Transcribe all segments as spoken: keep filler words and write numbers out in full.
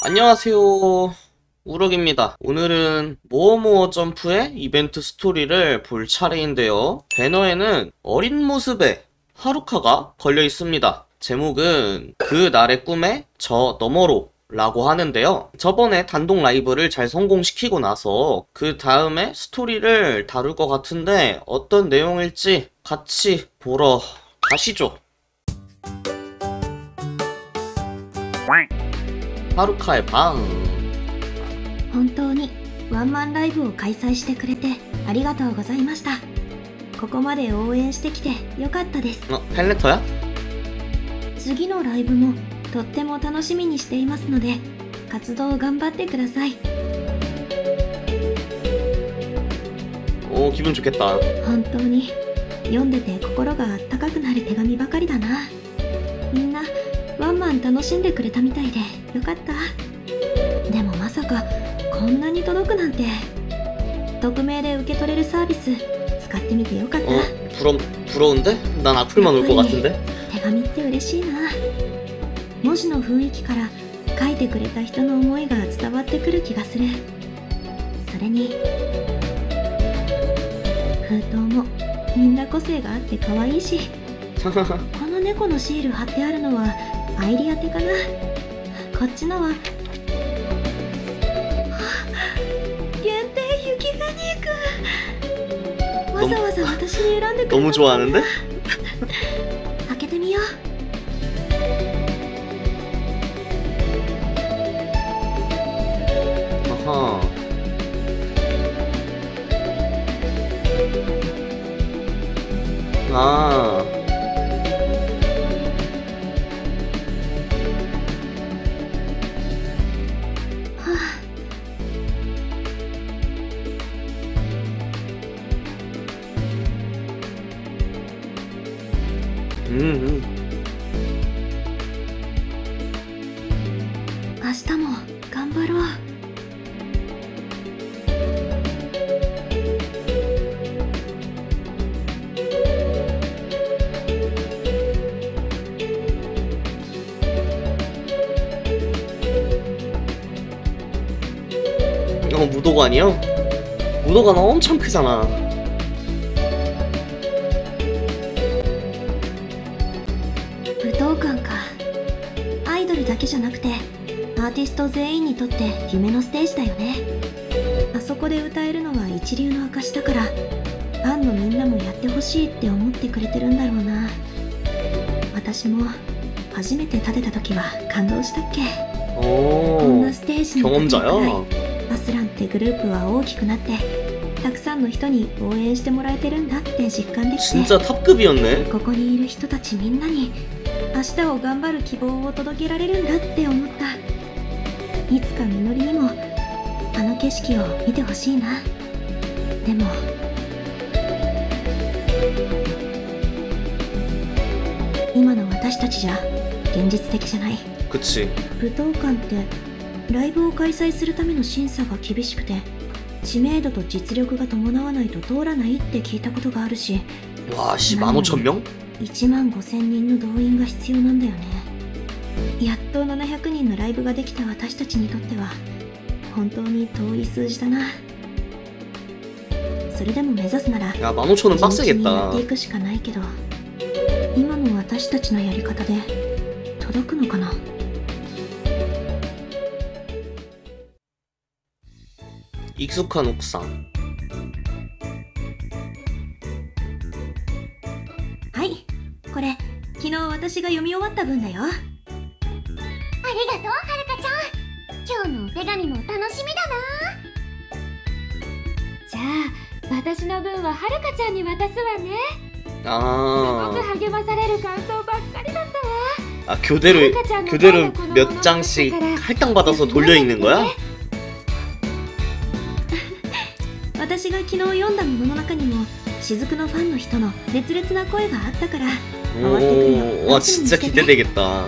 안녕하세요. 우럭입니다. 오늘은 모어모어 점프의 이벤트 스토리를 볼 차례인데요. 배너에는 어린 모습의 하루카가 걸려 있습니다. 제목은 그 날의 꿈에 저 너머로 라고 하는데요. 저번에 단독 라이브를 잘 성공시키고 나서 그 다음에 스토리를 다룰 것 같은데 어떤 내용일지 같이 보러 가시죠. 하루카의 방. 本当にワンマンライブを開催してくれてありがとうございました。ここまで応援してきてよかったです。 어? 팬레터야? 次のライブもとっても楽しみにしていますので活動頑張ってください。 오, 기분 좋겠다. 本当に読んでて心があったかくなる手紙ばかりだな。みんなワンマン楽しんでくれたみたいでよかった。でもまさかこんなに届くなんて。匿名で受け取れるサービス使ってみてよかった。 어? 부러, 부러운데? 난 악플만 올 것 같은데? 手紙って嬉しいな。文字の雰囲気から書いてくれた人の思いが伝わってくる気がする。それに封筒もみんな個性があって可愛いしこの猫のシール貼ってあるのはアイリ宛てかな。こっちのは限定雪フェニック。わざわざ私に選んでくれた。 너무 좋아하는데? 開けてみよう。 아하. 아. 음, 음. 明日も頑張ろう。 어, 무도관이요? 무도관 엄청 크잖아. 武道館か。アイドルだけじゃなくてアーティスト全員にとって夢のステージだよね。あそこで歌えるのは一流の証だからファンのみんなもやってほしいって思ってくれてるんだろうな。私も初めて立てた時は感動したっけ。こん 오, なステージに立てるくらい 경험자야? アスランってグループは大きくなってたくさんの人に応援してもらえてるんだって実感できて 진짜 탑급이었네. ここにいる人たちみんなに明日を頑張る希望を届けられるんだって思った。いつかみのりにもあの景色を見てほしいな。でも今の私たちじゃ現実的じゃない。 그치. 武道館ってライブを開催するための審査が厳しくて知名度と実力が伴わないと通らないって聞いたことがあるし 와, 씨, 만 오천 명? いちまんごせんにんの動員が必要なんだよね。やっとななひゃくにんのライブができた私たちにとっては本当に遠い数字だな。それでも目指すなら 야, 만 오천은 地道にや 빡세겠다. っていくしかないけど今の私たちのやり方で届くのかな。 익숙한 옥상. はい、これ昨日私が読み終わった文だよ。 ありがとう、はるかちゃん。今日のお手紙も楽しみだな。じゃあ私の分ははるかちゃんに渡すわね。 아, すごく励まされる感想ばっかりだったわ。 아 교대로 교대로 몇 장씩 할당 받아서 돌려 읽는 거야? 私が昨日読んだものの中にも雫のファンの人の熱烈な声があったから回ってくるよ。 오, 와 진짜 기대되겠다.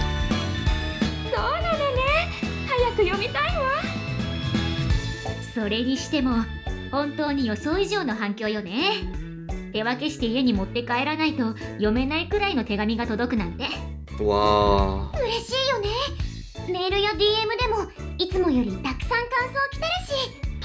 そうなのね。早く読みたいわ。それにしても本当に予想以上の反響よね。手分けして家に持って帰らないと読めないくらいの手紙が届くなんて。 와. 嬉しいよね。メールや ディーエム でも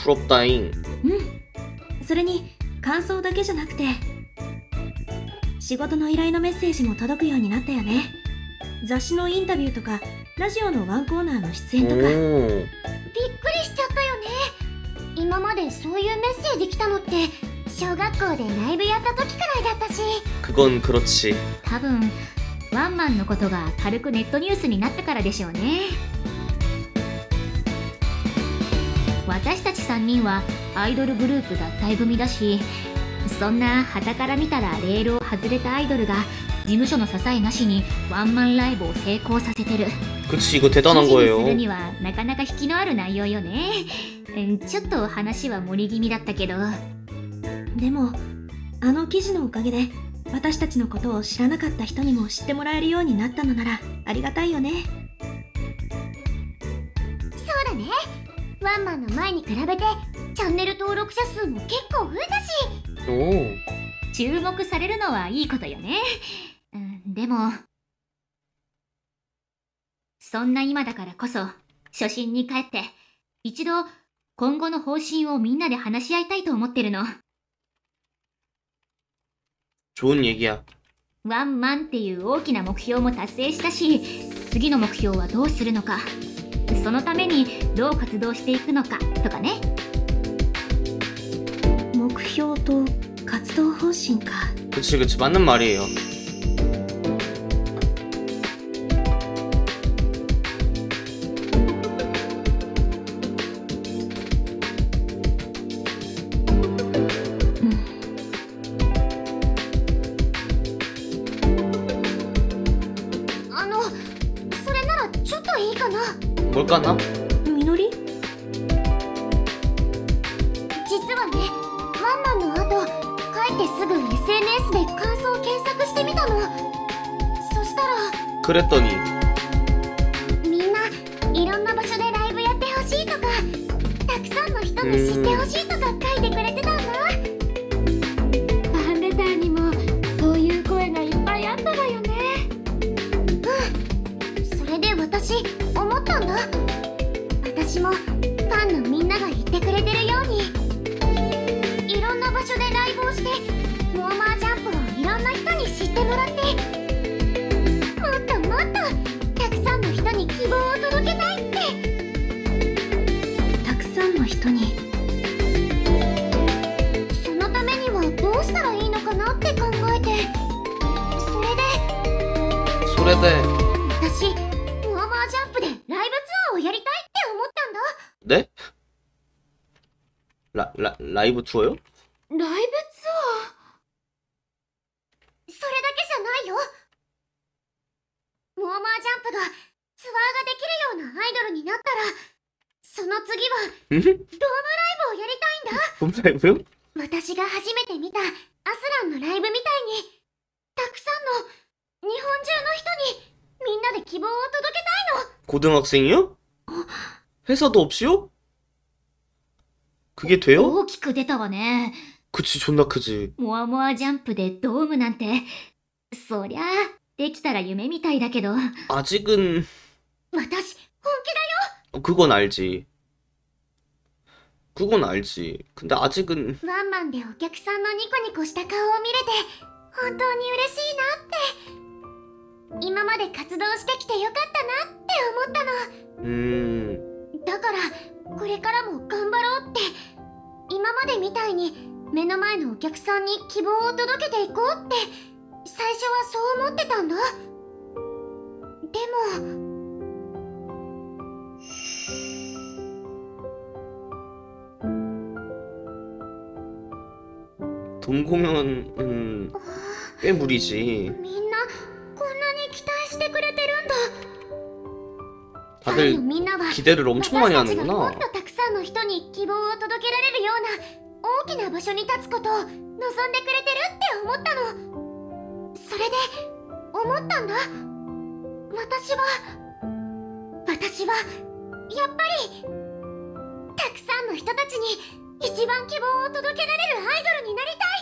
부럽다잉. それに感想だけじゃなくて仕事の依頼のメッセージも届くようになったよね。雑誌のインタビューとかラジオのワンコーナーの出演とか。 おー。 びっくりしちゃったよね。今までそういうメッセージ来たのって小学校でライブやった時くらいだったし、 그건 그렇지. 多分ワンマンのことが軽くネットニュースになったからでしょうね。私たちさんにんはアイドルグループ脱退組だし、そんな傍から見たらレールを外れたアイドルが事務所の支えなしにワンマンライブを成功させてる。 그치, 이거 대단한 記事に 거예요. するにはなかなか引きのある内容よね。うんちょっと話は盛り気味だったけど。 でもあの記事のおかげで私たちのことを知らなかった人にも知ってもらえるようになったのならありがたいよね。 そうだね。ワンマンの前に比べてチャンネル登録者数も結構増えたし、 오. 注目されるのはいいことよね。うん、でもそんな今だからこそ初心に帰って一度今後の方針をみんなで話し合いたいと思ってるの。 좋은 얘기야. ワンマンっていう大きな目標も達成したし、次の目標はどうするのか、そのためにどう活動していくのかとかね。 目標と活動方針か。 그치, 그치. 맞는 말이에요. 뭘까나? みのり？ 実はね、ワンマンの後帰ってすぐ エスエヌエス で感想を検索してみたの。そしたら 그랬더니 みんないろんな場所でライブやってほしいとか、たくさんの人に知ってほしいとか書いてくれてたんだ。ファンレターにもそういう声がいっぱいあったわよね。うん、それで私思ったんだ。私もファンのみんなが言ってくれてるように、いろんな場所でライブをしてモアマージャンプをいろんな人に知ってもらって、もっともっとたくさんの人に希望を届けたいって。 たくさんの人に。 そのためにはどうしたらいいのかなって考えて、それで 소래대. 私モアマージャンプでライブツアーをやりたいって思ったんだ。 네? 라, 라, 라이브 투어요? ライブツアー、それだけじゃないよ。モアマージャンプがツアーができるようなアイドルになったら、その次は 응? ドームライブをやりたいんだ。 봄 라이브요? 私が初めて見たアスランのライブみたいに、たくさんの日本中の人にみんなで希望を届けたいの。 고등학생이요? 회사도 없이요? 그게 돼요? 大きく出たわね。 그치, 존나 크지. モアモアジャンプでドームなんて、そりゃできたら夢みたいだけど、 아직은 私本気だよ。 어, 그건 알지. 그건 알지. 근데 아직은 ワンマンでお客さんのニコニコした顔を見れて本当に嬉しいなって。今まで活動してきてよかったなって思ったの。 음 だからこれからも頑張ろうって。今までみたいに目の前のお客さんに希望を届けていこうって最初はそう思ってたんだ。でも 돈 공연은 꽤 무리지. みんなこんなに期待してくれてるんだ。ファン 다들 のみんなは 기대를 엄청 많이 私たちがもっ 하는구나. とたくさんの人に希望を届けられるような大きな場所に立つことを望んでくれてるって思ったの。それで思ったんだ。私は私はやっぱりたくさんの人たちに一番希望を届けられるアイドルになりたい。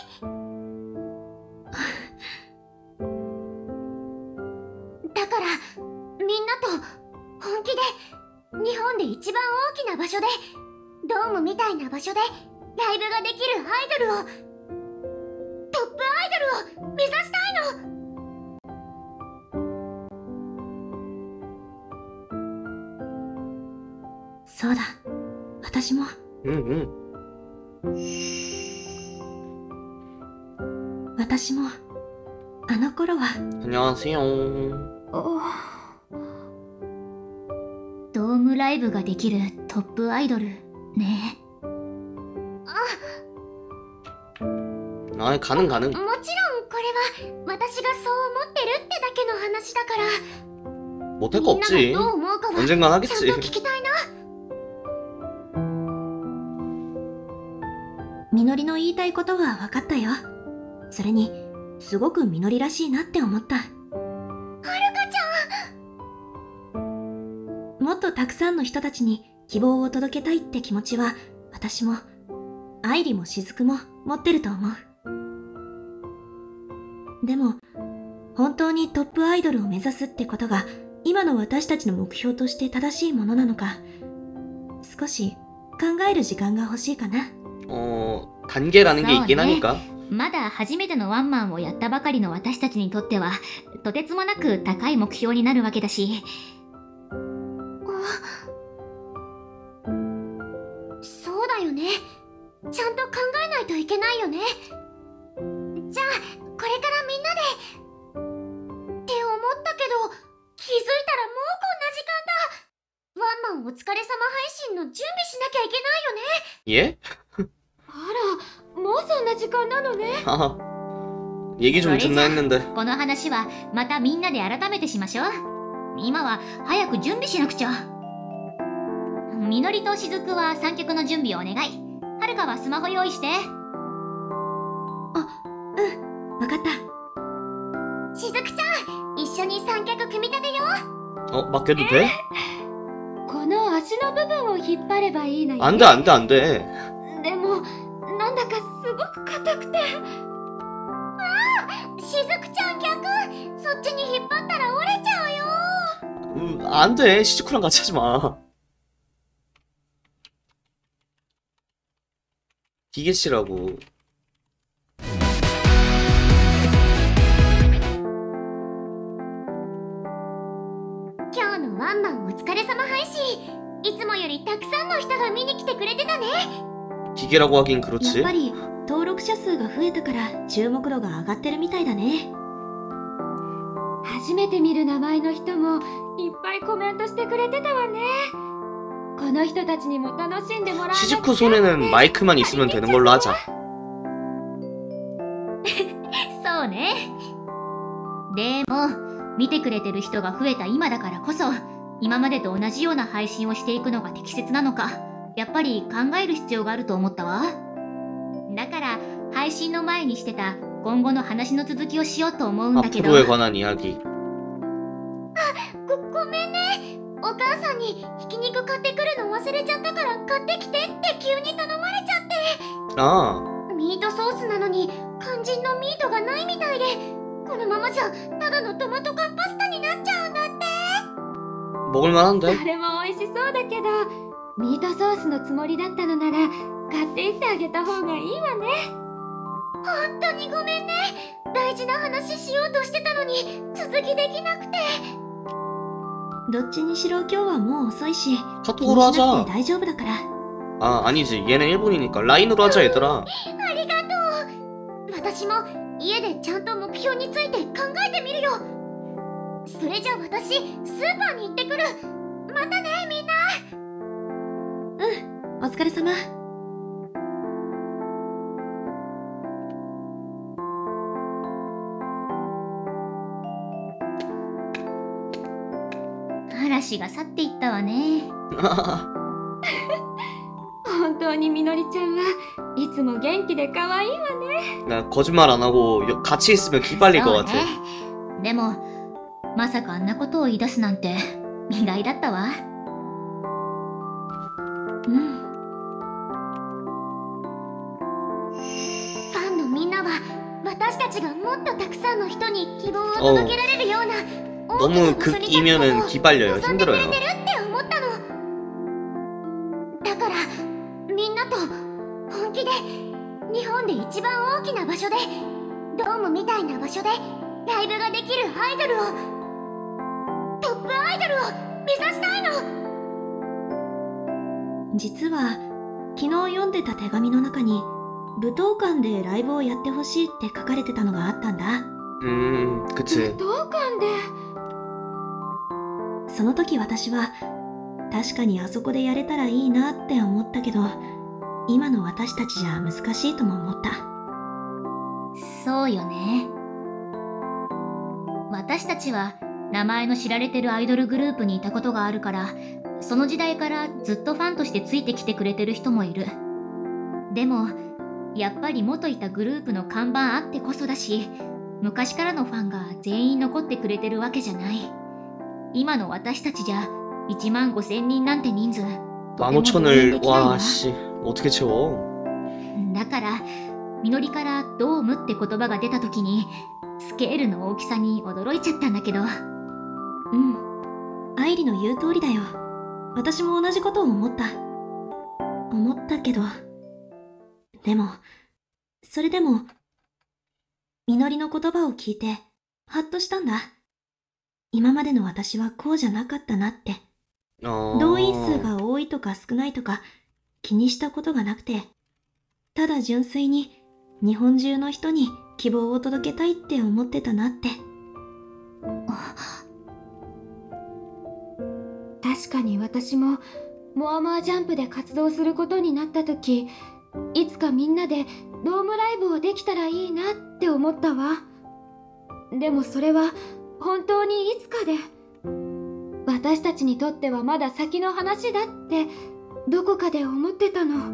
だからみんなと本気で日本で一番大きな場所でドームみたいな場所でライブができるアイドルを、トップアイドルを目指したいの。 そうだ、私も。 うんうん。 私もあの頃は。 안녕하세요。 ドームライブができるトップアイドルね。 あ、가능가능。 もちろんこれは私がそう思ってるってだけの話だから、 못할 み 거 んなが 없지。 どう思うかは 언젠간 ちゃん 하겠지。 と聞きたいな。 みのりの言いたいことは分かったよ。それにすごくみのりらしいなって思った。はるかちゃん、もっとたくさんの人たちに希望を届けたいって気持ちは私も愛理もしずくも持ってると思う。でも本当にトップアイドルを目指すってことが今の私たちの目標として正しいものなのか、少し考える時間が欲しいかな。 어、 단계라는 게 있긴 하니까。 まだ初めてのワンマンをやったばかりの私たちにとってはとてつもなく高い目標になるわけだし。そうだよね。ちゃんと考えないといけないよね。じゃあこれからみんなでって思ったけど、気づいたらもうこんな時間だ。ワンマンお疲れ様配信の準備しなきゃいけないよね。 예？ あら、もうそんな時間なのね。 아, 얘기 좀 듣나 했는데。 この話はまたみんなで改めてしましょう。今は早く準備しなくちゃ。みのりとしずくは三脚の準備をお願い。はるかはスマホ用意して。 あ、うん、わかった。 しずくちゃん、一緒に三脚組み立てよう。 어、 맡겨도 돼？ この足の部分を引っ張ればいいのよ。 안 돼, 안 돼, 안 돼。 でもなんだかすごく硬くて。ああ、しずくちゃん逆。そっちに引っ張ったら折れちゃうよ。 음, 안 돼. 시즈쿠랑 같이 하지 마. 기계치라고. 今日のワンマンお疲れ様配信、いつもよりたくさんの人が見に来てくれてたね。 기계라고 하긴 やっ 그렇지。 ぱり登録者数が増えたから注目度が上がってるみたいだね。 初めて見る名前の人もいっぱいコメントしてくれてたわね。この人たちにも楽しんでもらわなきゃ。 시즈쿠 손에는 마이크만 있으면 되는 걸로 하자。 そうね。でも見てくれてる人が増えた今だからこそ、今までと同じような配信をしていくのが適切なのか、やっぱり考える必要があると思ったわ。だから配信の前にしてた今後の話の続きをしようと思うんだけど。 앞으로에 관한 이야기。 ご, ごめんね。お母さんにひき肉買ってくるの忘れちゃったから買ってきてって急に頼まれちゃって。 ああ。 ミートソースなのに肝心のミートがないみたいで、このままじゃただのトマト缶パスタになっちゃうんだって。 먹을만한데？ それも美味しそうだけど、ミートソースのつもりだったのなら買っていってあげた方がいいわね。 本当にごめんね。大事な話しようとしてたのに続きできなくて。 どっちにしろ今日はもう遅いし、 카톡으로 気にしなく 하자。 て大丈夫だから。 아, 아니지. 얘는 일본이니까 라인으로 하자, 얘들아. ありがとう。私も家でちゃんと目標について考えてみるよ。それじゃあ私スーパーに行ってくる。またね、みんな。 うん、お疲れ様。 嵐が去っていったわね。 本当にみのりちゃんはいつも元気で可愛いわね。 나 거짓말 안 하고 여- 같이 있으면 기빨릴 것 そう 같아. ね。でもまさかあんなことを言い出すなんて意外だったわ。 うん。 ファンのみんなは私たちがもっとたくさんの人に希望を届けられるような大きな 너무 場所に立つことを 극이면은 기빨려요. 望んでくれ 힘들어요. てるって思ったの。だからみんなと本気で日本で一番大きな場所でドームみたいな場所でライブができるアイドルをトップアイドルを目指したいの。 実は昨日読んでた手紙の中に舞踏館でライブをやってほしいって書かれてたのがあったんだ。 음, 그치. 武道館で。 その時私は確かにあそこでやれたらいいなって思ったけど、今の私たちじゃ難しいとも思った。 そうよね。私たちは名前の知られてるアイドルグループにいたことがあるから、その時代からずっとファンとしてついてきてくれてる人もいる。でもやっぱり元いたグループの看板あってこそだし、昔からのファンが全員残ってくれてるわけじゃない。今の私たちじゃいちまんごせんにんなんて人数とても動員で 만오천을 きないわ。 와, 씨. 어떻게 채워? だからみのりからドームって言葉が出た時にスケールの大きさに驚いちゃったんだけど。 うん、愛理の言う通りだよ。私も同じことを思った思ったけど、でもそれでもみのりの言葉を聞いてハッとしたんだ。今までの私はこうじゃなかったなって。 어... 動員数が多いとか少ないとか気にしたことがなくて、ただ純粋に日本中の人に希望を届けたいって思ってたなって。 確かに私もモアモアジャンプで活動することになった時、いつかみんなでドームライブをできたらいいなって思ったわ。でもそれは本当にいつかで、私たちにとってはまだ先の話だってどこかで思ってたの。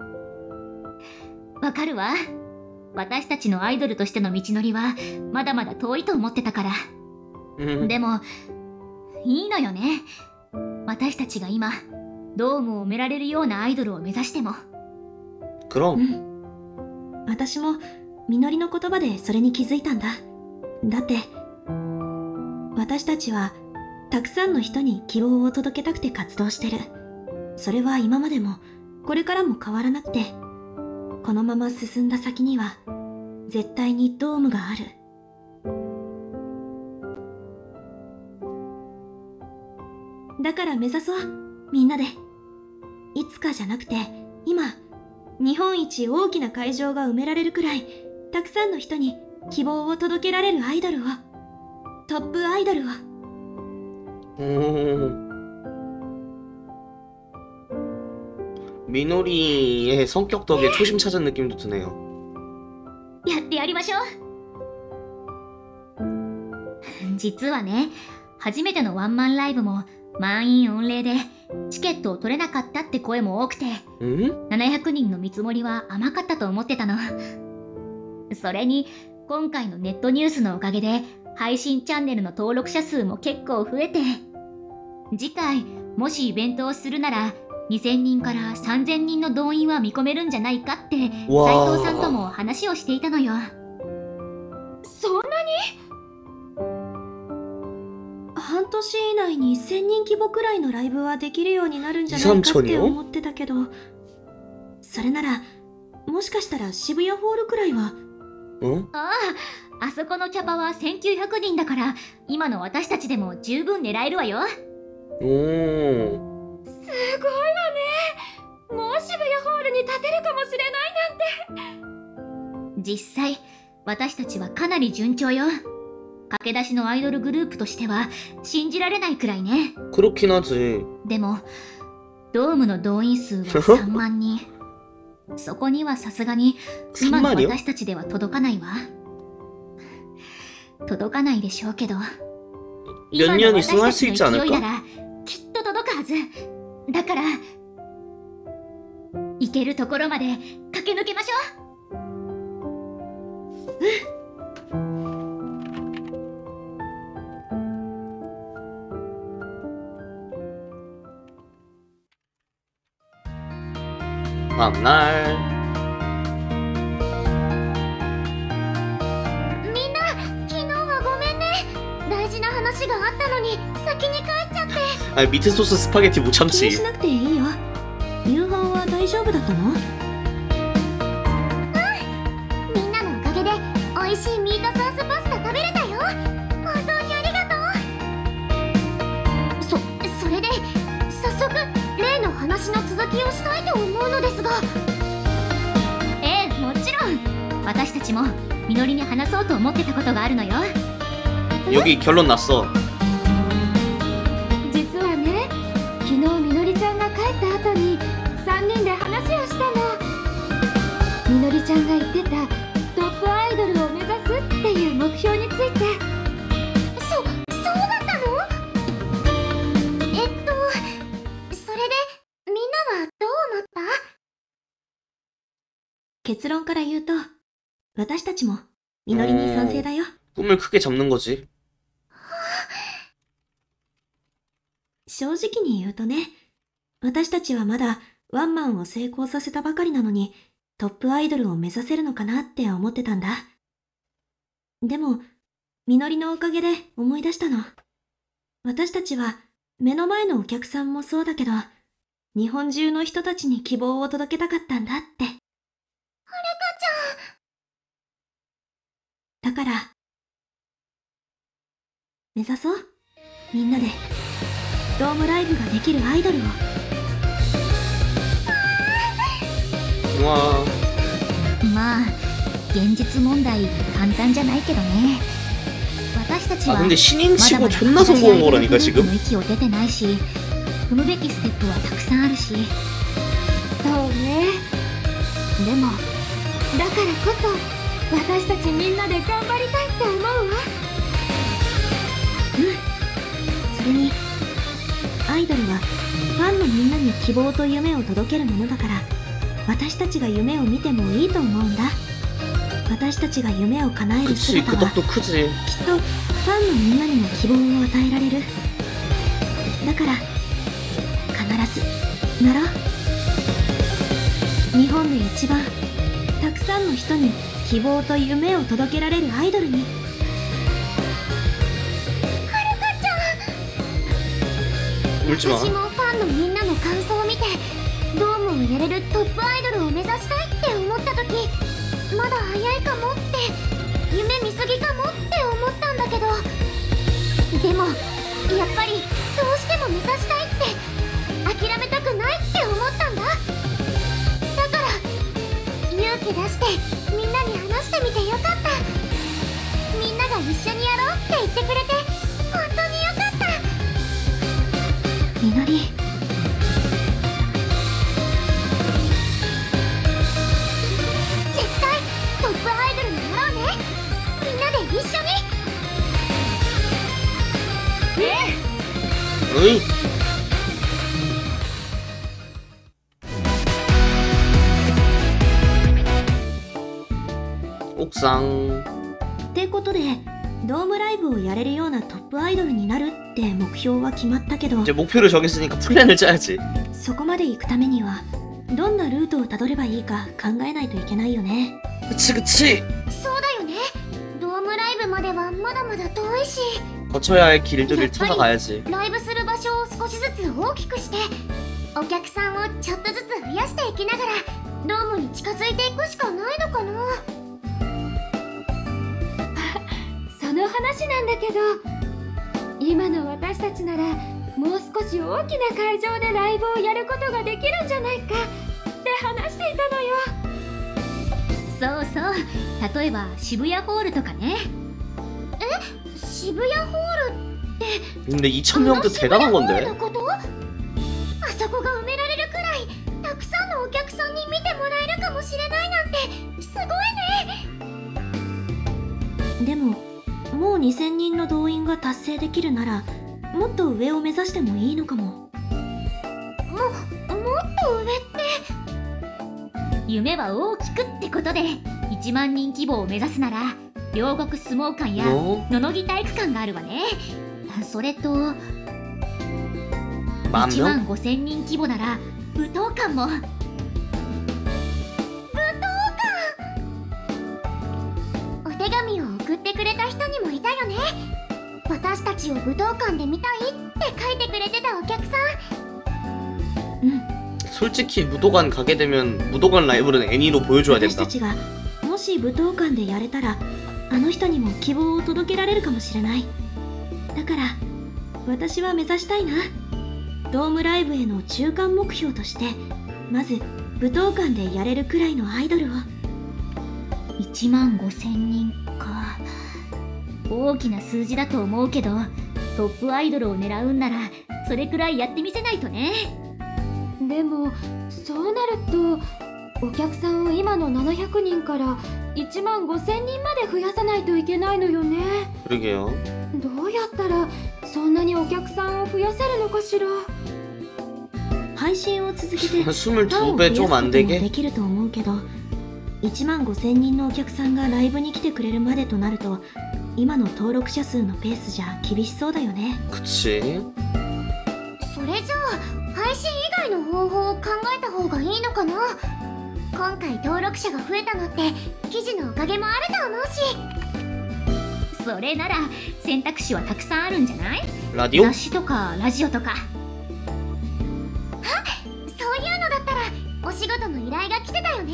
わかるわ。私たちのアイドルとしての道のりはまだまだ遠いと思ってたから。 음, でもいいのよね。私たちが今ドームを埋められるようなアイドルを目指しても。 그럼. うん、私もみのりの言葉でそれに気づいたんだ。だって私たちはたくさんの人に希望を届けたくて活動してる。それは今までもこれからも変わらなくて、このまま進んだ先には絶対にドームがある。だから目指そう、みんなで。いつかじゃなくて今、日本一大きな会場が埋められるくらいたくさんの人に希望を届けられるアイドルを、トップアイドルを。 오... 미노리의 성격 덕에 초심 찾은 느낌도 드네요. やってやりましょう。実はね、初めてのワンマンライブも満員御礼でチケットを取れなかったって声も多くて、 음? ななひゃくにんの見積もりは甘かったと思ってたの。それに今回のネットニュースのおかげで配信チャンネルの登録者数も結構増えて、次回もしイベントをするならにせんにんからさんぜんにんの動員は見込めるんじゃないかって斉藤さんとも話をしていたのよ。 そんな半年以内にせんにん規模くらいのライブはできるようになるんじゃないかって思ってたけど、それならもしかしたら渋谷ホールくらいは。 어? ああ、あそこのキャパはせんきゅうひゃくにんだから今の私たちでも十分狙えるわよ。 오... すごいわね。もう渋谷ホールに立てるかもしれないなんて。 実際私たちはかなり順調よ。駆け出しのアイドルグループとしては信じられないくらいね。 그렇긴 하지. でもドームの動員数はさんまんにん。そこにはさすがに今の 삼만이요? 私たちでは届かないわ。届かないでしょうけど、 몇 년 있으면 할 수 있지 今の私たちの勢いな 않을까? らきっと届くはず。だから行けるところまで駆け抜けましょう。 다음날 みんな、昨日はごめんね。大事な話があったのに先に帰っちゃって。 아니 미트 소스 스파게티 못 気に 참지. しなくていいよ。夕飯は大丈夫夫だったの？ みんなのおかげで美味しいミートソースパスタ食べれたよ。本当にありがとう。そそれで早速例の話の続きをしたいと思うのですが。ええ、もちろん。私たちもみのりに話そうと思ってたことがあるのよ。 여기 결론 났어. 実はね、昨日みのりちゃんが帰った後にさんにんで話をしたの。みのりちゃんが言ってたトップアイドルを目指すっていう目標について。 そ、そうだったの？えっと、それでみんなはどう思った？ 結論から言うと、私たちもみのりに賛成だよ。 꿈을 크게 잡는 거지. 正直に言うとね、私たちはまだワンマンを成功させたばかりなのに、トップアイドルを目指せるのかなって思ってたんだ。でも、みのりのおかげで思い出したの。私たちは目の前のお客さんもそうだけど、日本中の人たちに希望を届けたかったんだって。はるかちゃん。だから、目指そう。みんなで、ドームライブができるアイドルを。 와. まあ現実問題簡単じゃないけどね。私たち 아 は 근데 まだ 신인치고 まだ 존나 성공한 거라니까 私 지금. の息を出てないし、踏むべきステップはたくさんあるし。 そうね。でもだからこそ私たちみんなで頑張りたいって思うわ。 うん。それに、アイドルはファンのみんなに希望と夢を届けるものだから、私たちが夢を見てもいいと思うんだ。私たちが夢を叶える 그치 姿 그 は、 덕도 크지. きっとファンのみんなにも希望を与えられる。だから必ずなろう。日本で一番たくさんの人に希望と夢を届けられるアイドルに。 울지 마. 私もファンのみんなの感想を見て、ドームをやれるトップアイドルを目指したいって思った時、まだ早いかもって、夢見すぎかもって思ったんだけど、でもやっぱりどうしても目指したいって諦めたくないって思ったんだ。だから勇気出してみんなに話してみてよかった。みんなが一緒にやろうって言ってくれて本当によかった。 みのり、 絶対トップアイドルになろうね。みんなで一緒に。ねえ。 어이. 옥상. ってことで、ドームライブをやれるようなトップアイドルになるって目標は決まったけど、 이제 목표를 정했으니까 플랜을 짜야지. そこまで行くためにはどんなルートをたどればいいか考えないといけないよね。 그치 그치. そうだよね。ドームライブまではまだまだ遠いし、 거쳐야 할 길들을 찾아가야지. ライブする場所を少しずつ大きくして、お客さんをちょっとずつ増やしていきながらドームに近づいていくしかないのかな。 その話なんだけど、今の私たちならもう少し大きな会場でライブをやることができるんじゃないかって話していたのよ。 そうそう、例えば渋谷ホールとかね。え、渋谷ホールって 근데 이천 명도 대단한 あの渋谷ホール 건데. のこと？あそこが埋められるくらいたくさんのお客さんに見てもらえるかもしれないなんてすごいね。 でももうにせんにんの動員が達成できるなら、もっと上を目指してもいいのかも。 も、もっと上って。夢は大きくってことで、いちまんにん規模を目指すなら両国相撲館や 너? 野々木体育館があるわね。それと 만 いちま 명? んごせんにん規模なら武道館も。武道館、お手紙を送ってくれた人にもいたよね。私たちを武道館で見たいって書いてくれてたお客さん。 うん、 솔직히 무도관 가게 되면 무도관 라이브는 애니로 보여줘야 私 된다. たちがもし舞踏館でやれたらあの人にも希望を届けられるかもしれない。だから私は目指したいな。ドームライブへの中間目標としてまず舞踏館でやれるくらいのアイドルを。 いちまんごせんにんか。大きな数字だと思うけど、トップアイドルを狙うんならそれくらいやってみせないとね。 でもそうなるとお客さんを今のななひゃくにんからいちまんごせんにんまで増やさないといけないのよね。 그러게요. どうやったらそんなにお客さんを増やせるのかしら。 配信を続けてファンを 이십이 増やすこ 배 と 좀 も 안 で 되게? きると思うけど、いちまんごせんにんのお客さんがライブに来てくれるまでとなると今の登録者数のペースじゃ厳しそうだよね。 그치. それじゃあ配信以外の方法を考えた方がいいのかな。今回登録者が増えたのって記事のおかげもあると思うし。それなら選択肢はたくさんあるんじゃない？ 라디오? 雑誌とかラジオとか。あ、そういうのだったらお仕事の依頼が来てたよね。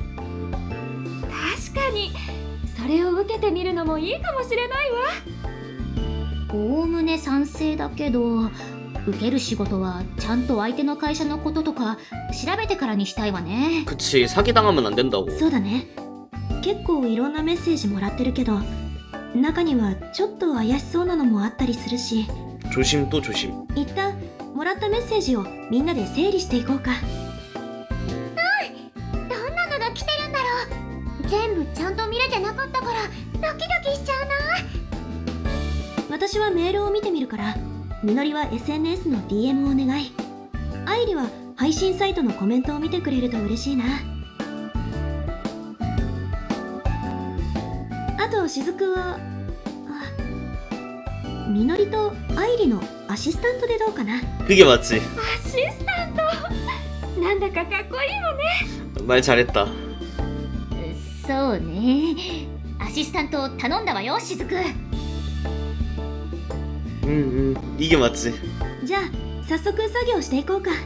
確かにそれを受けてみるのもいいかもしれないわ。 おおむね賛成だけど、受ける仕事はちゃんと相手の会社のこととか調べてからにしたいわね。 그치. 사기당하면 안 된다고. そうだね。結構いろんなメッセージもらってるけど中にはちょっと怪しそうなのもあったりするし、 조심 또 조심. 一旦もらったメッセージをみんなで整理していこうか。 どんなのが来てるんだろう。全部ちゃんと見れてなかったからドキドキしちゃうな。 私はメールを見てみるから、みのりは エスエヌエス の ディーエム をお願い。愛理は配信サイトのコメントを見てくれると嬉しいな。あと雫はあみのりと愛理のアシスタントでどうかな。 그게 맞지. アシスタントなんだかかっこいいわね。 말 잘했다. そうね。アシスタント頼んだわよ、しずく。 응, 응. 이게 맞지. じゃあ早速作業していこうか。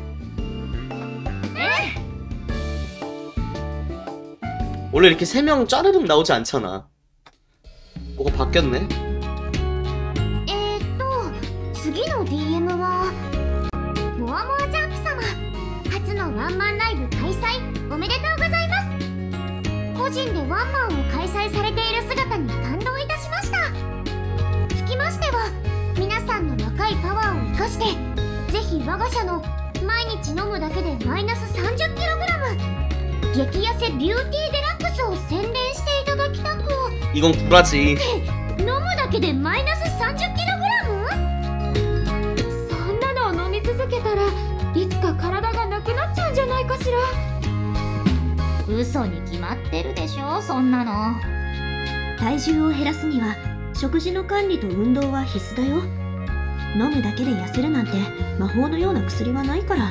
원래 이렇게 세 명 짜르륵 나오지 않잖아. 뭐가 바뀌었네. えーっと次の ディーエム はモアモアジャンプ様、初のワンマンライブ開催おめでとうございます。個人でワンマンを開催されている姿に感動いたしました。つきましては皆さんの若いパワーを生かしてぜひ我が社の毎日飲むだけでマイナス さんじゅっキログラム 激痩せビューティーデラックスを宣伝していただきたく。 이건 구라지. 飲むだけでマイナス さんじゅっキログラム？ そんなのを飲み続けたらいつか体がなくなっちゃうんじゃないかしら。 嘘に決まってるでしょ、そんなの。 体重を減らすには食事の管理と運動は必須だよ。飲むだけで痩せるなんて魔法のような薬はないから。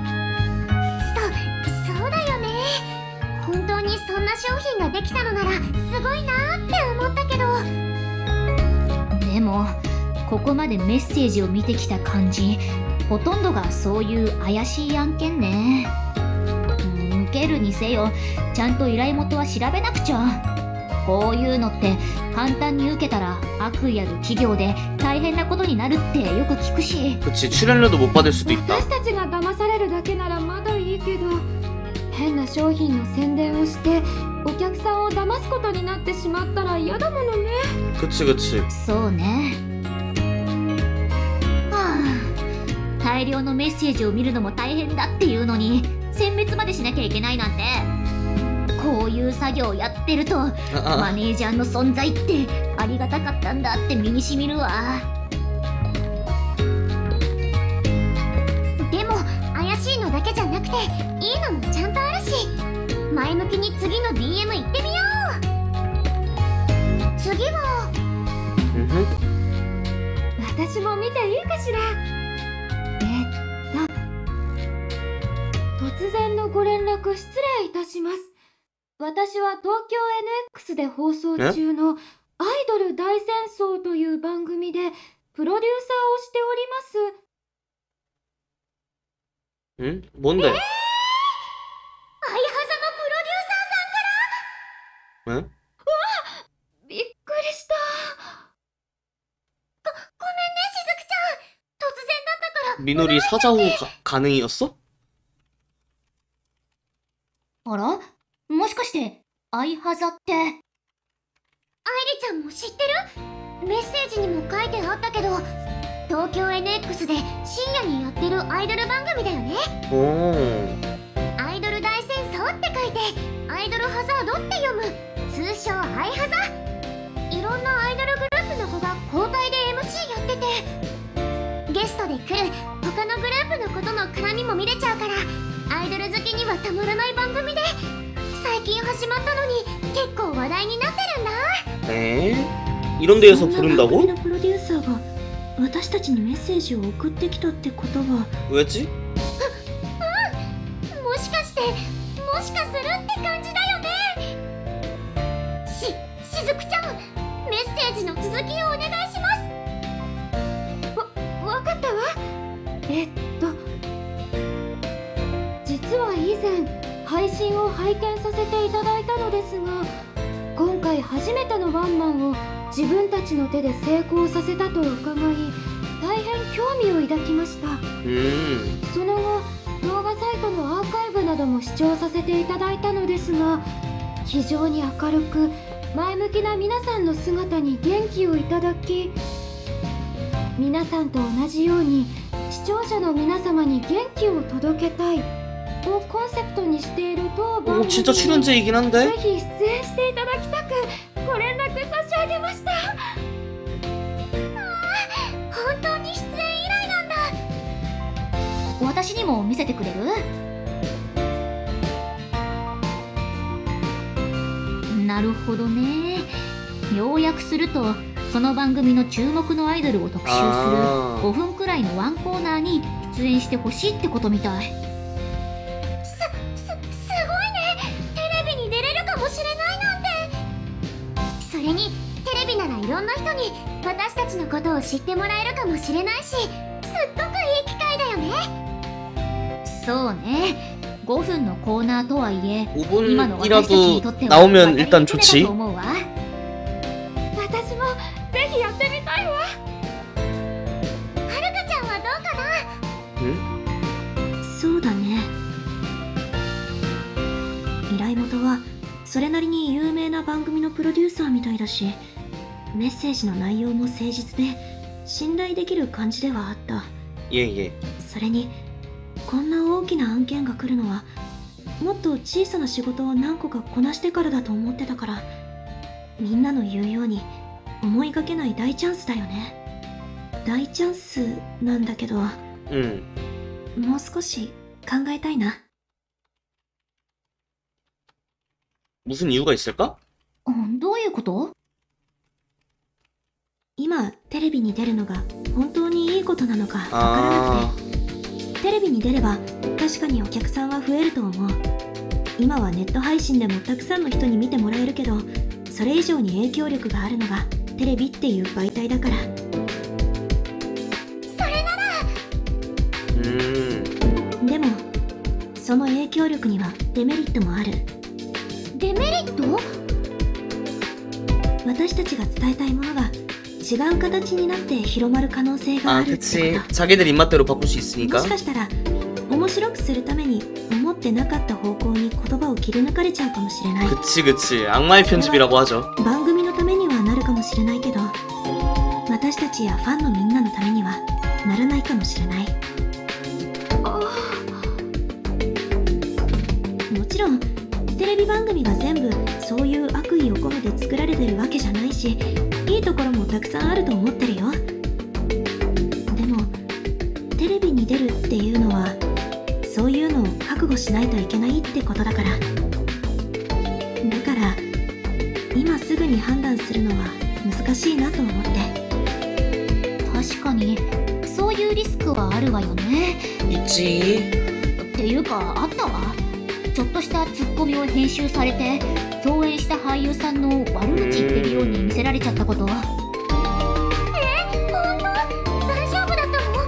そ、そうだよね。本当にそんな商品ができたのならすごいなーって思ったけど。でもここまでメッセージを見てきた感じ、ほとんどがそういう怪しい案件ね。うん、受けるにせよちゃんと依頼元は調べなくちゃ。こういうのって簡単に受けたら悪意ある企業で大変なことになるってよく聞くし。 그치. 출연료도 못 받을 수도 있다. 私たちが騙されるだけならまだいいけど、変な商品の宣伝をしてお客さんを騙すことになってしまったら嫌だものね。 그치 그치. そうね。はあ、大量のメッセージを見るのも大変だっていうのに選別までしなきゃいけないなんて。こういう作業をやってると 아, マ 아. ネージャーの存在ってありがたかったんだって身にしみるわ。でも怪しいのだけじゃなくていいのもちゃんとあるし、前向きに次の ディーエム 行ってみよう。次は 음흠. 私も見ていいかしら。えっと突然のご連絡失礼いたします。私は東京 エヌエックス で放送中の「アイドル大戦争」という番組でプロデューサーをしております。 응? 뭔데? びっくりした。 ごめんね、しずくちゃん。突然だったから。 민우리 사자후 가, 가능이었어? あら、もしかしてアイハザって愛梨ちゃんも知ってる？メッセージにも書いてあったけど、東京 エヌエックス で深夜にやってるアイドル番組だよね。 오. アイドル大戦争って書いてアイドルハザードって読む、通称アイハザ。いろんなアイドルグループの子が交代で エムシー やってて、ゲストで来る他のグループの子との絡みも見れちゃうから、アイドル好きにはたまらない番組で、最近始まったのに結構話題になってるんだ。 에? 이런 데에서 そんな番組 부른다고? のプロデューサーが私たちにメッセージを送ってきたってことは、 왜지? もしかしてもしかするって感じだよね。ししずくちゃん、メッセージの続きをお願いします。 わ、わかったわ。えっと実は以前配信を拝見させていただいたのですが、今回初めてのワンマンを自分たちの手で成功させたと伺い、大変興味を抱きました。 음. その後動画サイトのアーカイブなども視聴させていただいたのですが、非常に明るく前向きな皆さんの姿に元気をいただき、皆さんと同じように視聴者の皆様に元気を届けたいをコンセプトにしている当番 오, 組 진짜 に 출연자이긴 ぜ 한데? ひ出演していただきたくご連絡差し上げました。 本当に出演依頼なんだ。私にも見せてくれる？なるほどね。要約すると、その番組の注目のアイドルを特集するあーごふんくらいのワンコーナーに出演してほしいってことみたい。す、す、すごいね。テレビに出れるかもしれないなんて。それにテレビならいろんな人に私たちのことを知ってもらえるかもしれないし、すっごくいい機会だよね。そうね。ごふんのコーナーとはいえ、今の私たちにとって 오분이라도 は 나오면 일단 渡り 좋지. 船だと思うわ。 私もぜひやってみたいわ。 はるかちゃんはどうかな？ 응? そうだね。依頼元はそれなりに有名な番組のプロデューサーみたいだし、メッセージの内容も誠実で信頼できる感じではあった。 예, 예. それにこんな大きな案件が来るのはもっと小さな仕事を何個かこなしてからだと思ってたから、みんなの言うように思いがけない大チャンスだよね。大チャンスなんだけど、 응. もう少し考えたいな。 무슨 이유가 있을까? うんどういうこと？ 今テレビに出るのが本当にいいことなのかわからなくて、 아, テレビに出れば確かにお客さんは増えると思う。今はネット配信でもたくさんの人に見てもらえるけど、それ以上に影響力があるのがテレビっていう媒体だから。 それなら 음. でもその影響力にはデメリットもある。 デメリット？ 私たちが伝えたいものが違う形になって広まる可能性があ 아, るって 그치. こ 자기들 입맛대로 바꿀 수 と。 있으니까. もしかしたら面白くするために思ってなかった方向に言葉を切り抜かれちゃうかもしれない。 그치, 그치. 악마의 편집이라고 하죠. 番組のためにはなるかもしれないけど、私たちやファンのみんなのためにはならないかもしれない。もちろんテレビ番組が全部そういう悪意を込めて作られてるわけじゃないし、いいところもたくさんあると思ってるよ。でもテレビに出るっていうのはそういうのを覚悟しないといけないってことだから。だから今すぐに判断するのは難しいなと思って。 確かにそういうリスクはあるわよね。 있지. っていうかあったわ。ちょっとしたツッコミを編集されて共演した俳優さんの悪口言ってるように見せられちゃったこと。え、本当？大丈夫だ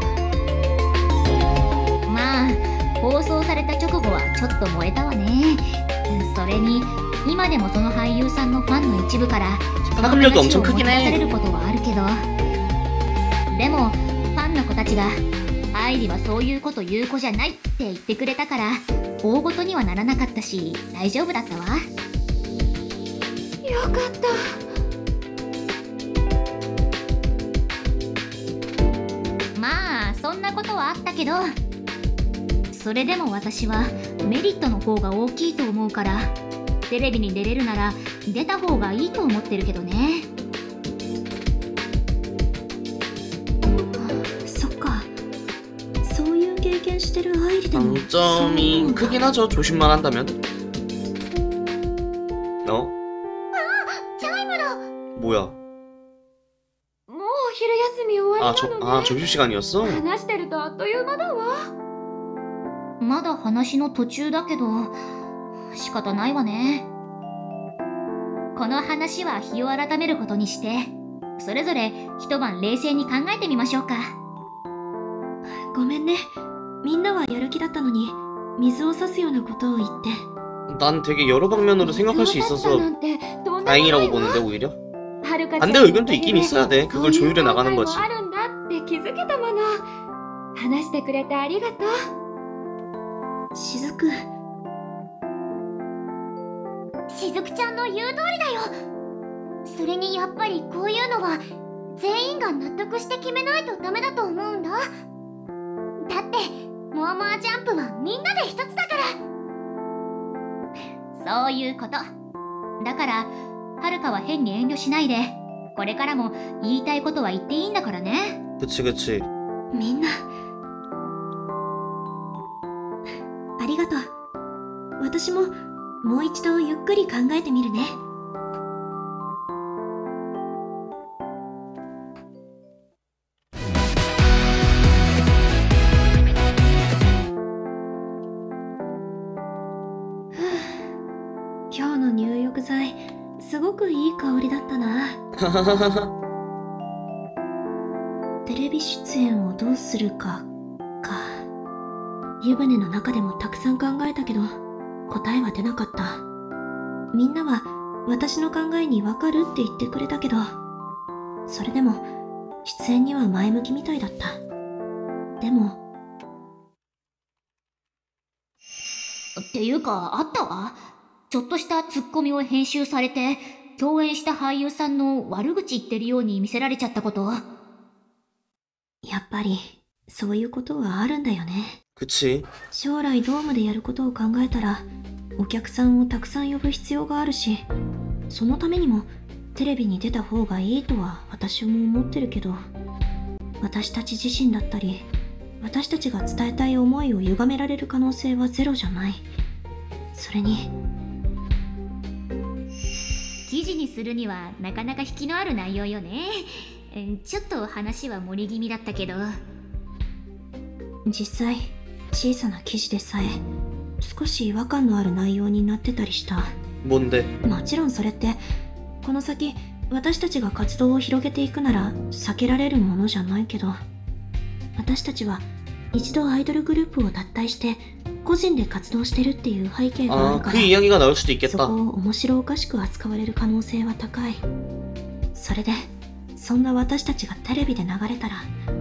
ったの？まあ放送された直後はちょっと燃えたわね。それに今でもその俳優さんのファンの一部からその 파급력이 話を 엄청 持ち 크긴 出され 해. ることはあるけど、でもファンの子たちが愛理はそういうこと言う子じゃないって言ってくれたから大ごとにはならなかったし大丈夫だったわ。 よかった。 まあそんなことはあったけど、それでも私はメリットの方が大きいと思うから、テレビに出れるなら出た方がいいと思ってるけどね。 そっか、そういう経験してる愛理でも 장점이 크긴 하죠. 조심만 한다면. 어? 뭐야? もう昼休み終わ 아, り 저, なのね。 아, 점심시간이었어? 話してるとあっという間だわ。 まだ話の途中だけど仕方ないわね。この話は日を改めることにして、それぞれ一晩冷静に考えてみましょうか。 ごめんね、みんなはやる気だったのに水を差すようなことを言って。 난 되게 여러 방면으로 생각할 수 있어서 다행이라고 보는데 오히려. 반대 의견도 있긴 있어야 돼. 그걸 조율해 나가는 거지. あるんだって気づけたもの。話してくれてありがとう。 しずく、 しずくちゃんの言う通りだよ。それにやっぱりこういうのは全員が納得して決めないとダメだと思うんだ。だってモアモアジャンプはみんなで一つだから。そういうことだから、はるかは変に遠慮しないで、これからも言いたいことは言っていいんだからね。 그치 그치. みんなありがとう。私ももう一度ゆっくり考えてみるね。今日の入浴剤すごくいい香りだったな。テレビ出演をどうするかか。湯船の中でもたくさん考えたけど答えは出なかった。みんなは私の考えにわかるって言ってくれたけど、それでも出演には前向きみたいだった。でもっていうかあったわ。ちょっとしたツッコミを編集されて共演した俳優さんの悪口言ってるように見せられちゃったこと。 やっぱりそういうことはあるんだよね。 그치. 将来ドームでやることを考えたらお客さんをたくさん呼ぶ必要があるし、そのためにもテレビに出た方がいいとは私も思ってるけど、私たち自身だったり私たちが伝えたい思いを歪められる可能性はゼロじゃない。それに記事にするにはなかなか引きのある内容よね。ちょっと話は盛り気味だったけど、 実際小さな記事でさえ少し違和感のある内容になってたりした。 뭔데? もちろんそれってこの先私たちが活動を広げていくなら避けられるものじゃないけど、私たちは一度アイドルグループを脱退して個人で活動してるっていう背景があ 아, るか 그 ら、 이야기가 나올 수도 そ 있겠다. こを面白おかしく扱われる可能性は高い。それでそんな私たちがテレビで流れたら、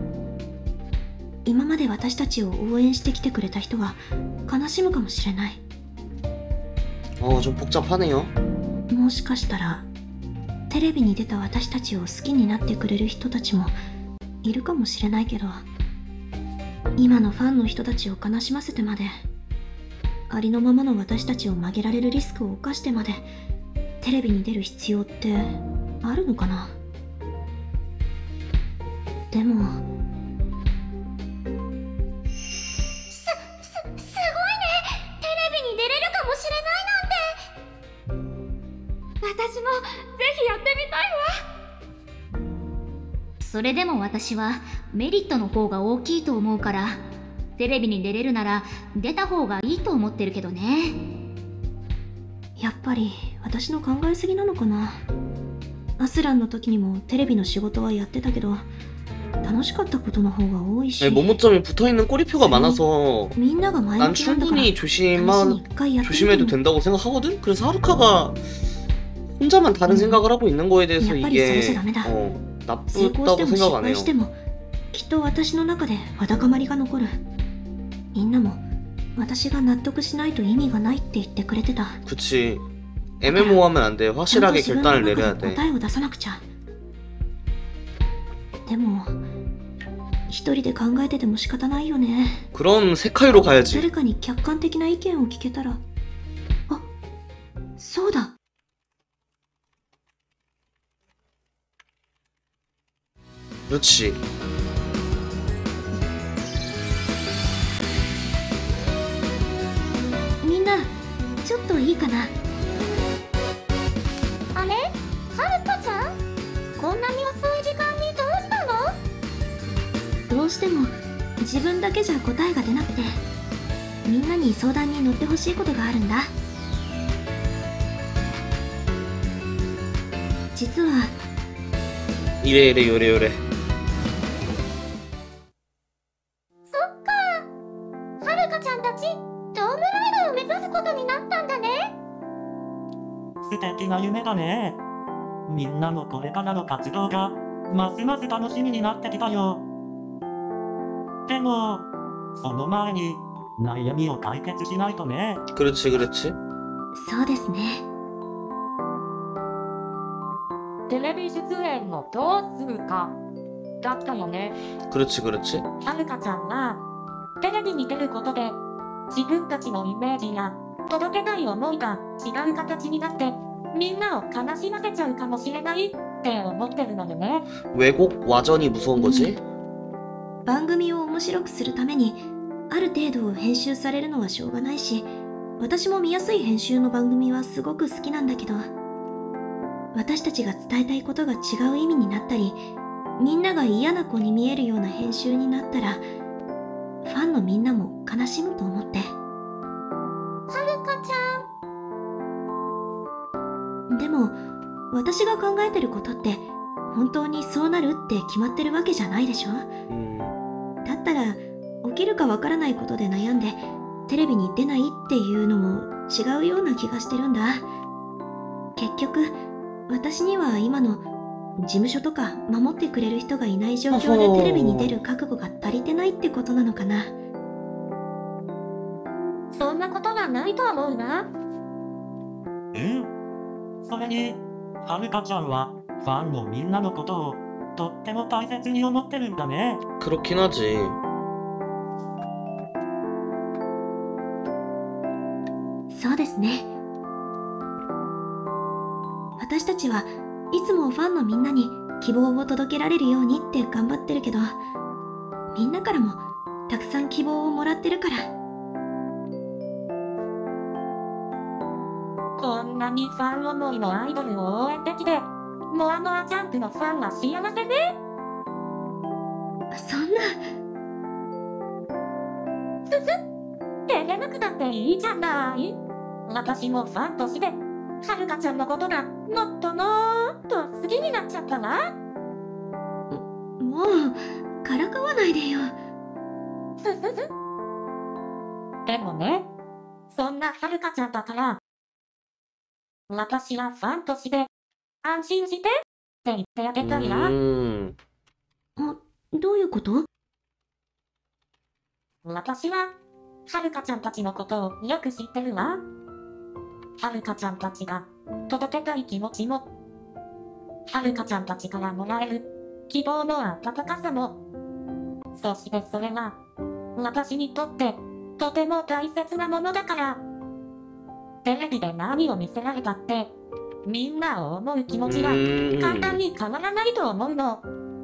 今まで私たちを応援してきてくれた人は悲しむかもしれない。 어, 좀 복잡하네요. もしかしたらテレビに出た私たちを好きになってくれる人たちもいるかもしれないけど、今のファンの人たちを悲しませてまで、ありのままの私たちを曲げられるリスクを冒してまでテレビに出る必要ってあるのかな。でもす、すごいね。テレビに出れるかもしれないなんて。 私もぜひやってみたいわ。 それでも私はメリットの方が大きいと思うから、テレビに出れるなら出た方がいいと思ってるけどね。 やっぱり私の考えすぎなのかな。アスランの時にもテレビの仕事はやってたけど、 楽しかったことの方が多いし、 네, 모모점이 붙어있는 꼬리표가 많아서 みんなが前 난 向きなんだから 충분히 試し 조심하, に一回やってみて 조심해도 も 된다고 생각하거든? 그래서 하루카가 혼자만 다른 음. 생각을 하고 있는 거에 대해서 야빨리 이게 잘해서 남해다. 어, 成功し 나쁘다고 ても失 생각 안 敗 해요. してもきっと私の中でわだかまりが残る。みんなも私が納得しないと意味がないって言ってくれてた。 그치. 애매모호하면 안 돼. ちゃんと 확실하게 自分の 결단을 中 내려야 で 돼. 答えを出さなくちゃ。でも一人で考えてても仕方ないよね。 그럼 세카이로 誰 가야지. かに客観的な意見を聞けたら。あ、そうだ。 그렇지. みんなちょっといいかな。 あれ、はるかちゃん、こんなに遅い時間にどうしたの？ どうしても自分だけじゃ答えが出なくて、みんなに相談に乗ってほしいことがあるんだ。実は 이래 이래 요래 요래. そっか、はるかちゃんたちドームライブを目指すことになったんだね。 素敵な夢だね。みんなのこれからの活動がますます楽しみになってきたよ。でも、その前に悩みを解決しないとね。 그렇지 그렇지. そうですね。 テレビ出演をどうするかだったよね。 그렇지 그렇지. はるかちゃんはテレビに出ることで自分たちのイメージや届けたい思いが違う形になってみんなを悲しませちゃうかもしれないって思ってるのよね。 왜곡 와전이 무서운 거지? 番組を面白くするためにある程度編集されるのはしょうがないし、私も見やすい編集の番組はすごく好きなんだけど、私たちが伝えたいことが違う意味になったり、みんなが嫌な子に見えるような編集になったら、ファンのみんなも悲しむと思って。 はるかちゃん、 でも私が考えてることって本当にそうなるって決まってるわけじゃないでしょ。 음, だったら起きるかわからないことで悩んでテレビに出ないっていうのも違うような気がしてるんだ。結局私には今の事務所とか守ってくれる人がいない状況でテレビに出る覚悟が足りてないってことなのかな。 そんなことはないと思うな。 うん。それに、はるかちゃんはファンのみんなのことをとっても大切に思ってるんだね。 그렇긴 하지. そうですね。私たちはいつもファンのみんなに希望を届けられるようにって頑張ってるけど、みんなからもたくさん希望をもらってるから。 こんなにファン思いのアイドルを応援できて、モアモアジャンプのファンは幸せね。 そんな、 照れなくたっていいじゃない。私もファンとしてはるかちゃんのことがもっともっと好きになっちゃったわ。 もうからかわないでよ。 ふふふ。でもね、そんなはるかちゃんだから私はファンとして安心してって言ってあげたいわ。 음, あ、どういうこと？ 私ははるかちゃんたちのことをよく知ってるわ。はるかちゃんたちが届けたい気持ちも、はるかちゃんたちからもらえる希望の温かさも、そしてそれは私にとってとても大切なものだから。テレビで何を見せられたってみんなを思う気持ちは簡単 음. に変わらないと思うの。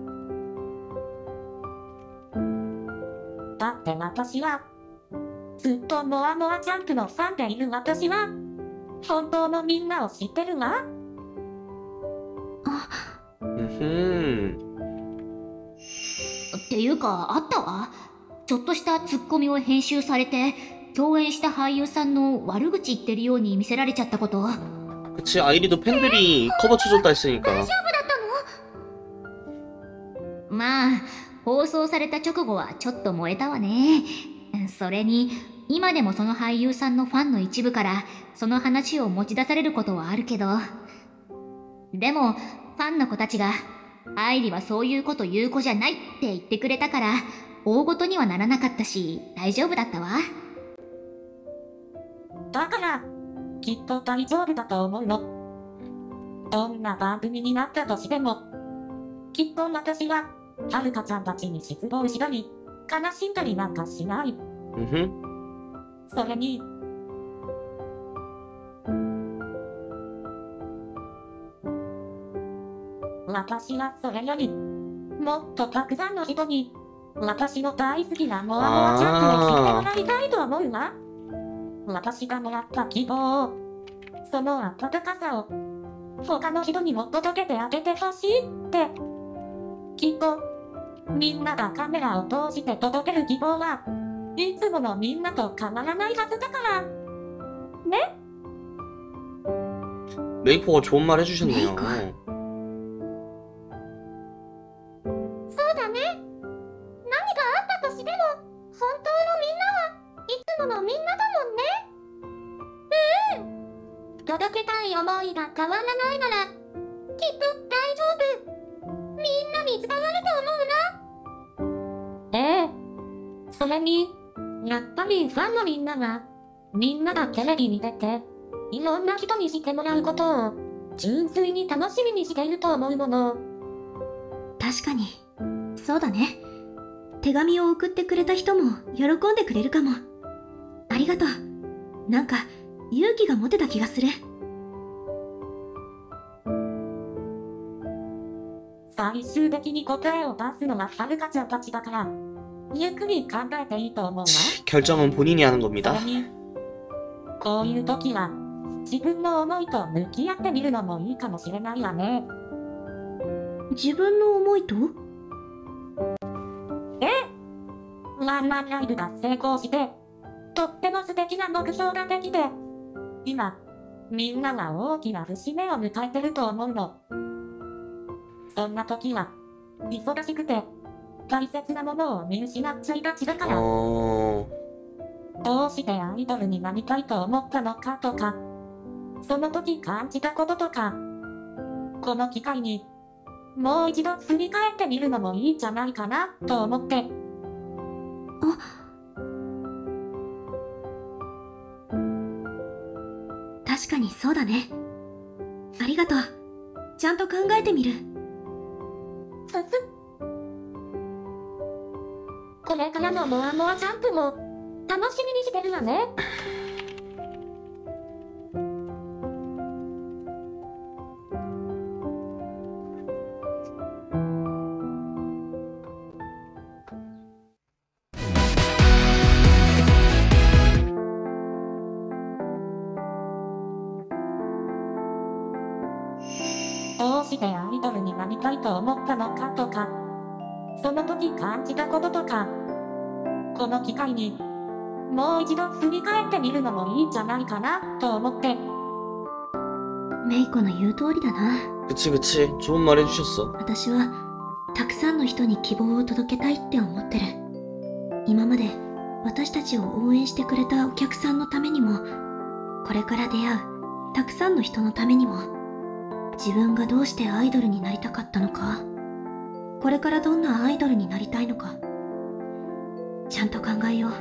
だって私はずっとモアモアジャンプのファンでいる私は本当のみんなを知ってるわ。 음흠. っていうかあったわ。ちょっとしたツッコミを編集されて共演した俳優さんの悪口言ってるように見せられちゃったこと。 그치, 아이리도 팬들이 커버 쳐줬다 했으니까. ままあ放送された直後はちょっと燃えたわね。それに今でもその俳優さんのファンの一部からその話を持ち出されることはあるけど、でもファンの子たちが愛理はそういうこと言う子じゃないって言ってくれたから大ごとにはならなかったし大丈夫だったわ。 だから、きっと大丈夫だと思うの。どんな番組になったとしても、きっと私は、はるかちゃんたちに失望したり、悲しんだりなんかしない。 うんふん。 それに、私はそれより、もっとたくさんの人に、私の大好きなモアモアチャンプを聞いてもらいたいと思うわ。私がもらった希望を、その温かさを、他の人にも届けてあげてほしいって。きっと、みんながカメラを通して届ける希望は、いつものみんなと変わらないはずだから。ね? 메이커가 좋은 말 해주셨네요. 메이커. そうだね。何があったとしても本当のみんなはいつものみんなだもんね。うん。届けたい思いが変わらないならきっと大丈夫。みんなに伝わると思うな。ええ。それにやっぱりファンのみんながみんながテレビに出ていろんな人に知ってもらうことを純粋に楽しみにしていると思うもの。 確かにそうだね。手紙を送ってくれた人も喜んでくれるかも。ありがとう。なんか勇気が持てた気がする。 最終的に答えを出すのははるかちゃんたちだからゆっくり考えていいと思うわ。 결정은 본인이 하는 そ 겁니다. れにこういう時は自分の思いと向き合ってみるのもいいかもしれないわね。 自分の思いと？ ワンマンライブが成功してとっても素敵な目標ができて今みんなが大きな節目を迎えてると思うの。そんな時は忙しくて大切なものを見失っちゃいがちだから、 어... どうしてアイドルになりたいと思ったのかとかその時感じたこととかこの機会にもう一度振り返ってみるのもいいんじゃないかなと思って。 確かにそうだね。ありがとう。ちゃんと考えてみる。 ふふ。これからのモアモアジャンプも楽しみにしてるわね。どうしてアイドルになりたいと思ったのかとかその時感じたこととかこの機会にもう一度振り返ってみるのもいいんじゃないかなと思って。 メイコの言う通りだな。 그치 그치 좋은 말 해주셨어. 私はたくさんの人に希望を届けたいって思ってる。今まで私たちを応援してくれたお客さんのためにもこれから出会うたくさんの人のためにも自分がどうしてアイドルになりたかったのかこれからどんなアイドルになりたいのかちゃんと考えよう。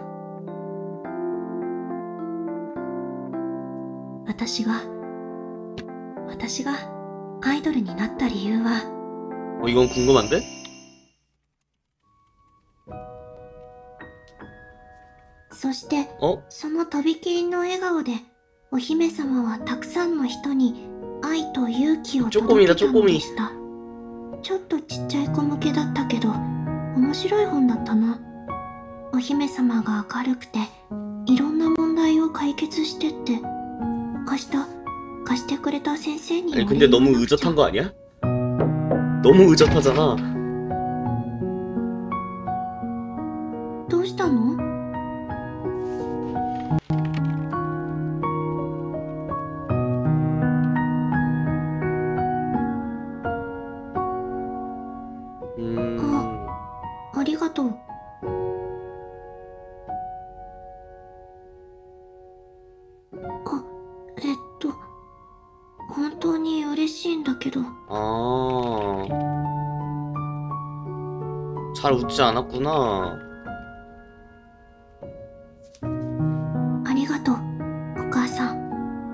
私が私がアイドルになった理由は 어 이건 궁금한데? そして 어? そのとびきりの笑顔でお姫様はたくさんの人に愛と勇気を届けたのでした。ちょっとちっちゃい子向けだったけど面白い本だったな。お姫様が明るくていろんな問題を解決してって明日貸してくれた先生に 아니 근데 너무 의젓한 거 아니야? 너무 의젓하잖아. どうしたの？ 음... あ、えっと、本当に嬉しいんだけど。 아, 잘 웃지 않았구나. ありがとう、お母さん。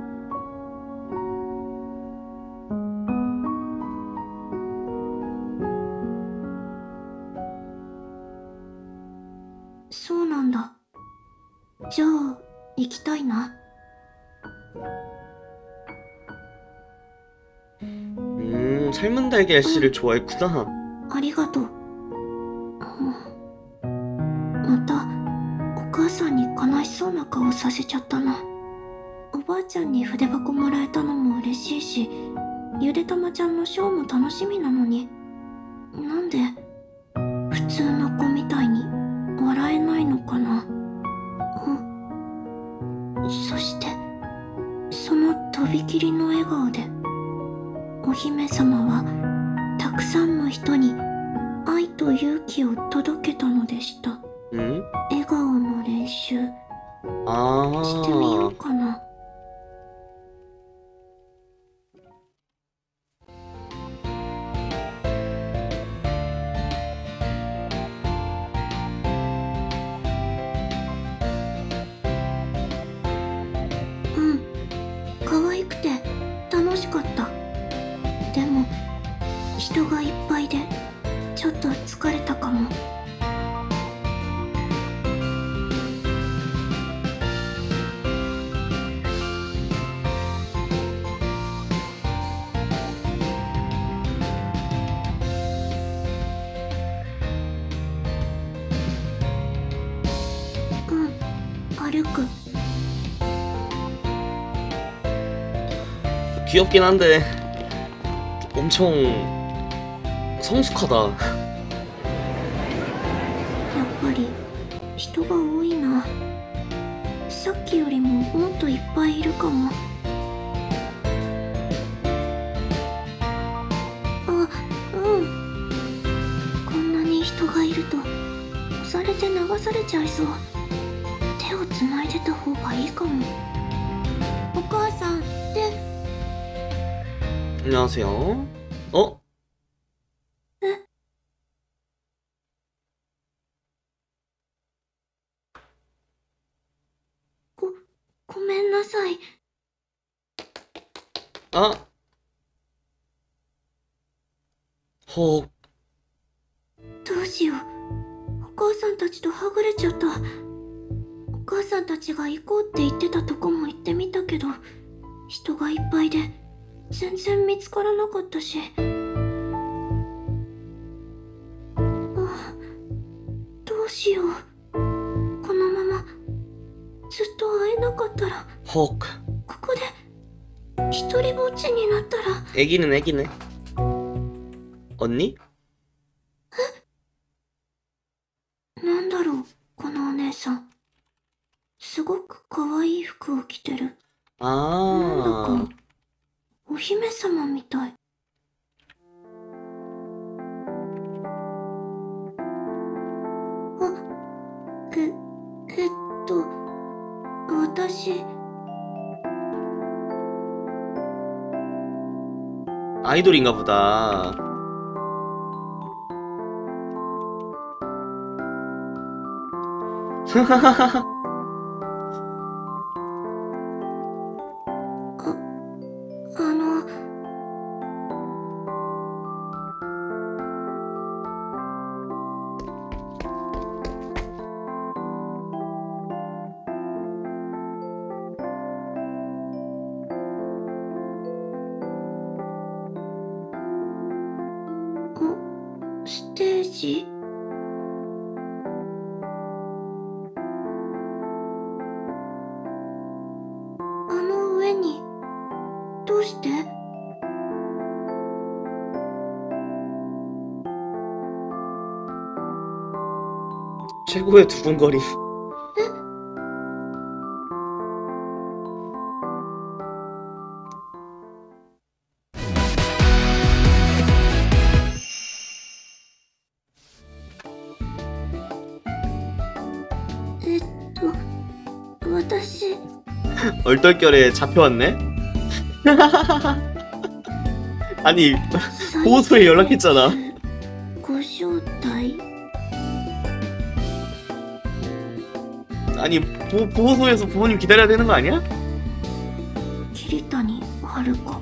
そうなんだ。じゃあ、行きたいな。 음, 삶은 달걀 씨를 좋아했구나. ありがとう。また、お母さんに悲しそうな顔させちゃったな。おばあちゃんに筆箱もらえたのも嬉しいし、ゆでたまちゃんのショーも楽しみなのに、なんで、普通の子みたいに笑えないのかな。うん。そして、そのとびきりの笑顔で、お姫様はたくさんの人に愛と勇気を届けたのでした。 응? 笑顔の練習 아, してみようかな。うん、可愛くて楽しかった。でも人がいっぱいでちょっと疲れたかも。うん、歩く。 귀엽긴 한데 엄청 성숙하다. やっぱり人が多いな。さっきよりももっといっぱいいるかも。あ、うん。こんなに人がいると押されて流されちゃいそう。手をつないでた方がいいかも。お母さんで。 안녕하세요. 어? ご、ごめんなさい。 아? 헉, どうしよう。お母さんたちとはぐれちゃった。お母さんたちが行こうって言ってたとこも行ってみたけど、人がいっぱいで全然見つからなかったし。あ、どうしよう。このままずっと会えなかったら、 헉. ここで一人ぼっちになったら。 애기는 애기네. 언니? なんだろう、このお姉さん。すごく可愛い服を着てる。なんだ 아, かお姫様みたい。あ、え、えっと、私、 아이돌인가 보다. 아, あの、お、ステージ？あの上に、どうして？ 최고의 두근거림. 얼떨결에 잡혀왔네? 아니 보호소에 연락했잖아. ご招待 아니 보, 보호소에서 부모님 기다려야 되는 거 아니야? 桐谷遥か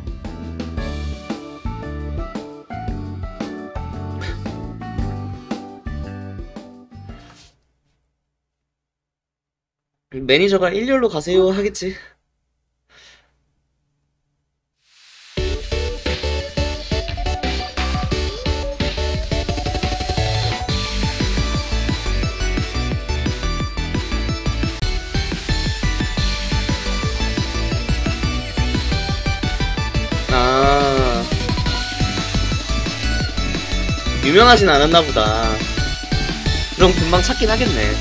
매니저가 일렬로 가세요 하겠지. 아 유명하진 않았나 보다. 그럼 금방 찾긴 하겠네.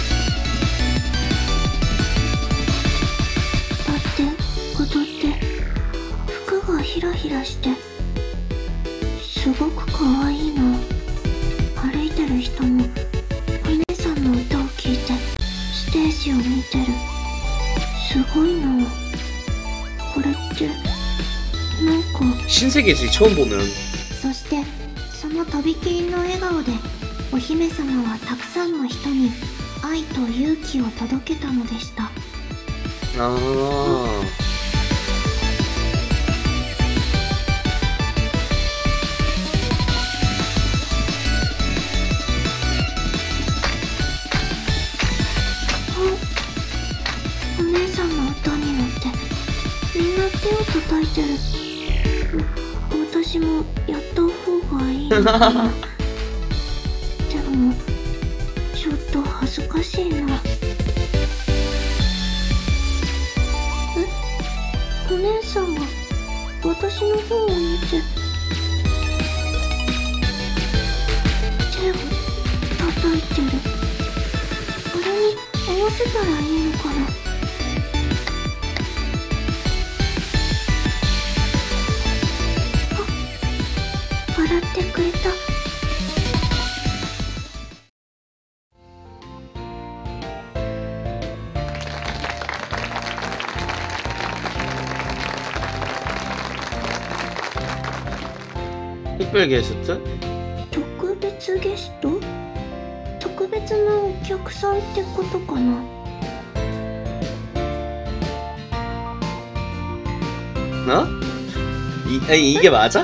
立って踊って服がヒラヒラしてすごく可愛いの。歩いてる人もお姉さんの歌を聴いてステージを見てる。すごいの。これってなんか 신세계지 처음 보면. そしてそのとびきりの笑顔でお姫様はたくさんの人に愛と勇気を届けたのでした。 아 お姉さんの歌に乗ってみんな手を叩いてる。私もやった方がいいのかな。でもちょっと恥ずかしいな。え、お姉さんが私の方を見て手を叩いてる。あれに合わせたらいいのかな。あ、笑ってくれた。 특별 게스트? 特別ゲスト？特別なお客さんってことかな。 어? 이, 아니, 이게 맞아?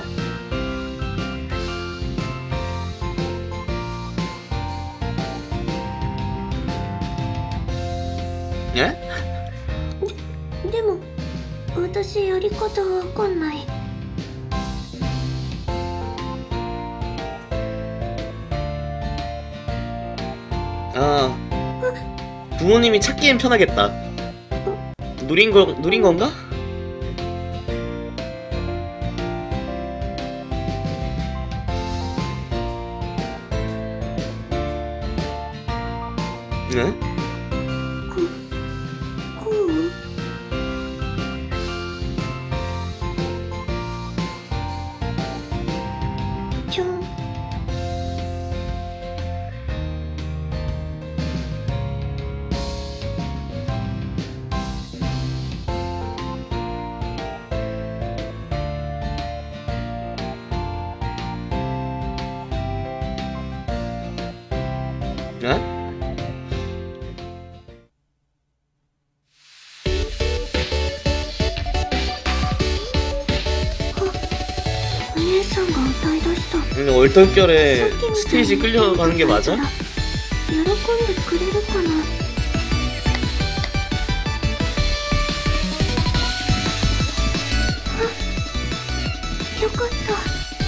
예? でも私やり方わかんない。 아 부모님이 찾기엔 편하겠다. 누린 거 누린 건가? 네? ここう？ ちょん。 네? お姉さんが歌い出した。 근데 얼떨결에 스테이지 끌려가는 게 맞아? 喜んでくれるかな。あ、よかった。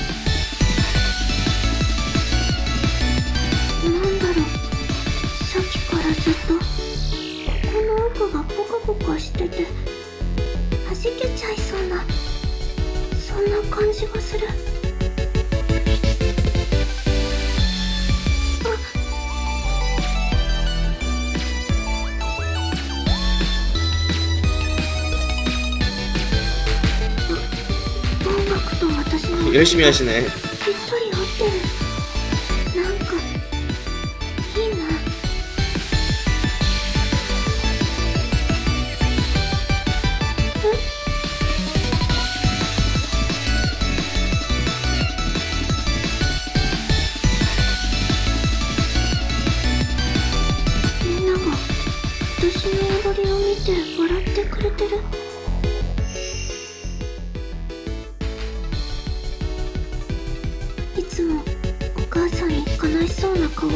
なんだろう、さっきからずっとここの奥がポカポカしてて弾けちゃいそうな、そんな感じがする。 열심히 하시네. ぴったり合ってる。なんかいいな。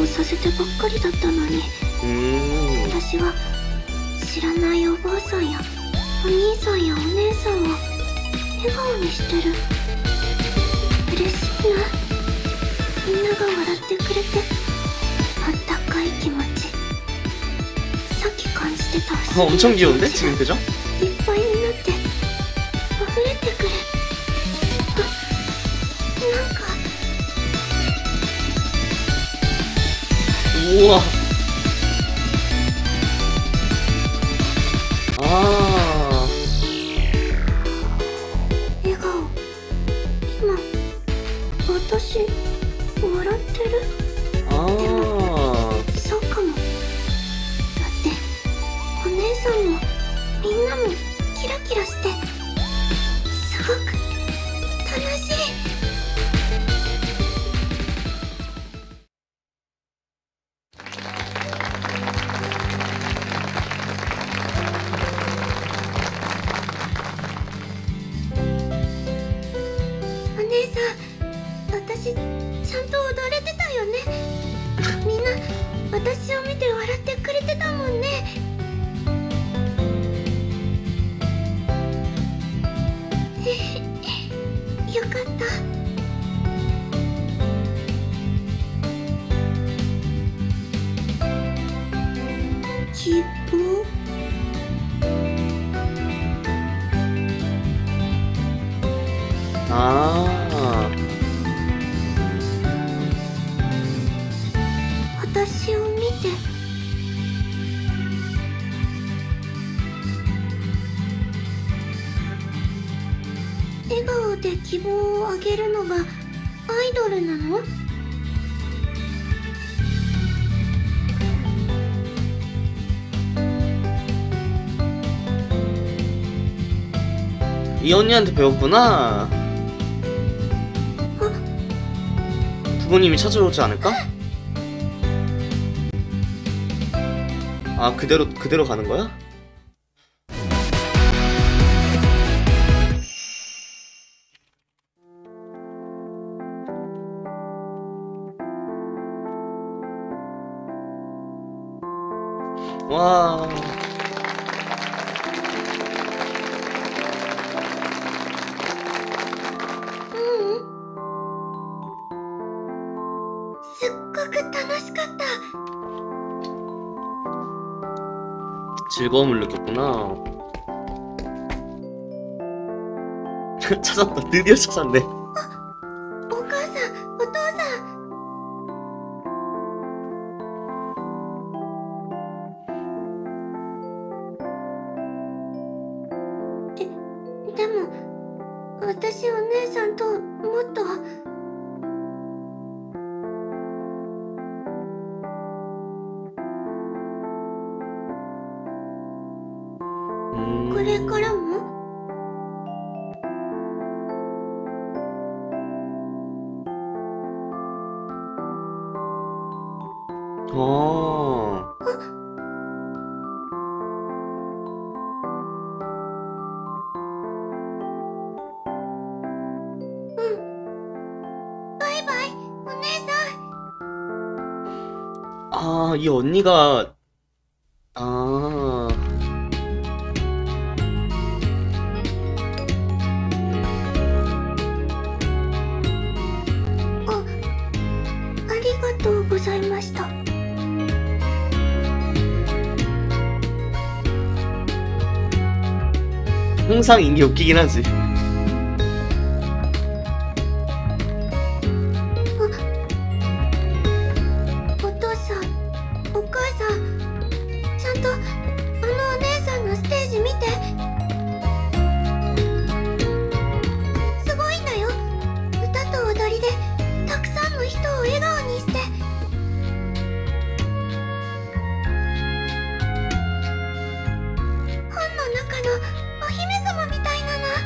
をさせてばっかりだったのに、 음. 私は知らないおばあさんやお兄さんやお姉さんを笑顔にしてる。嬉しいな。みんなが笑ってくれて、あったかい気持ち、さっき感じてた不 어, 思議 엄청 な気 귀여운데? 持ち 지금 が 표정? いっぱいになって溢れてくる。あ、なんか 우와. 아. 笑顔。今私笑ってる？ 아. そうかも。だってお姉さんもみんなもキラキラしてすごく楽しい。お姉さん、私ちゃんと踊れてたよね。みんな私を見て笑ってくれてたもんね。よかった。希望。 아. 私を見て。笑顔で希望をあげるのがアイドルなの？ 이 언니한테 배웠구나. 부모님이 찾으러 오지 않을까? 아, 그대로 그대로 가는 거야? 와. すっごく楽しかった。 즐거움을 느꼈구나. 찾았다. 드디어 찾았네. お母さん、お父さん。で、でも私お姉さんともっと。 これからも？ 어. 응. 바이바이, 오네상. 아, 이 언니가 아. 어, ありがとうございました。 항상 인기 웃기긴 하지. 어? お父さん、お母さん、ちゃんとあのお姉さんのステージ見て。すごいんだよ。歌と踊りでたくさんの人を笑顔にして。本の中のお姫様みたいなな。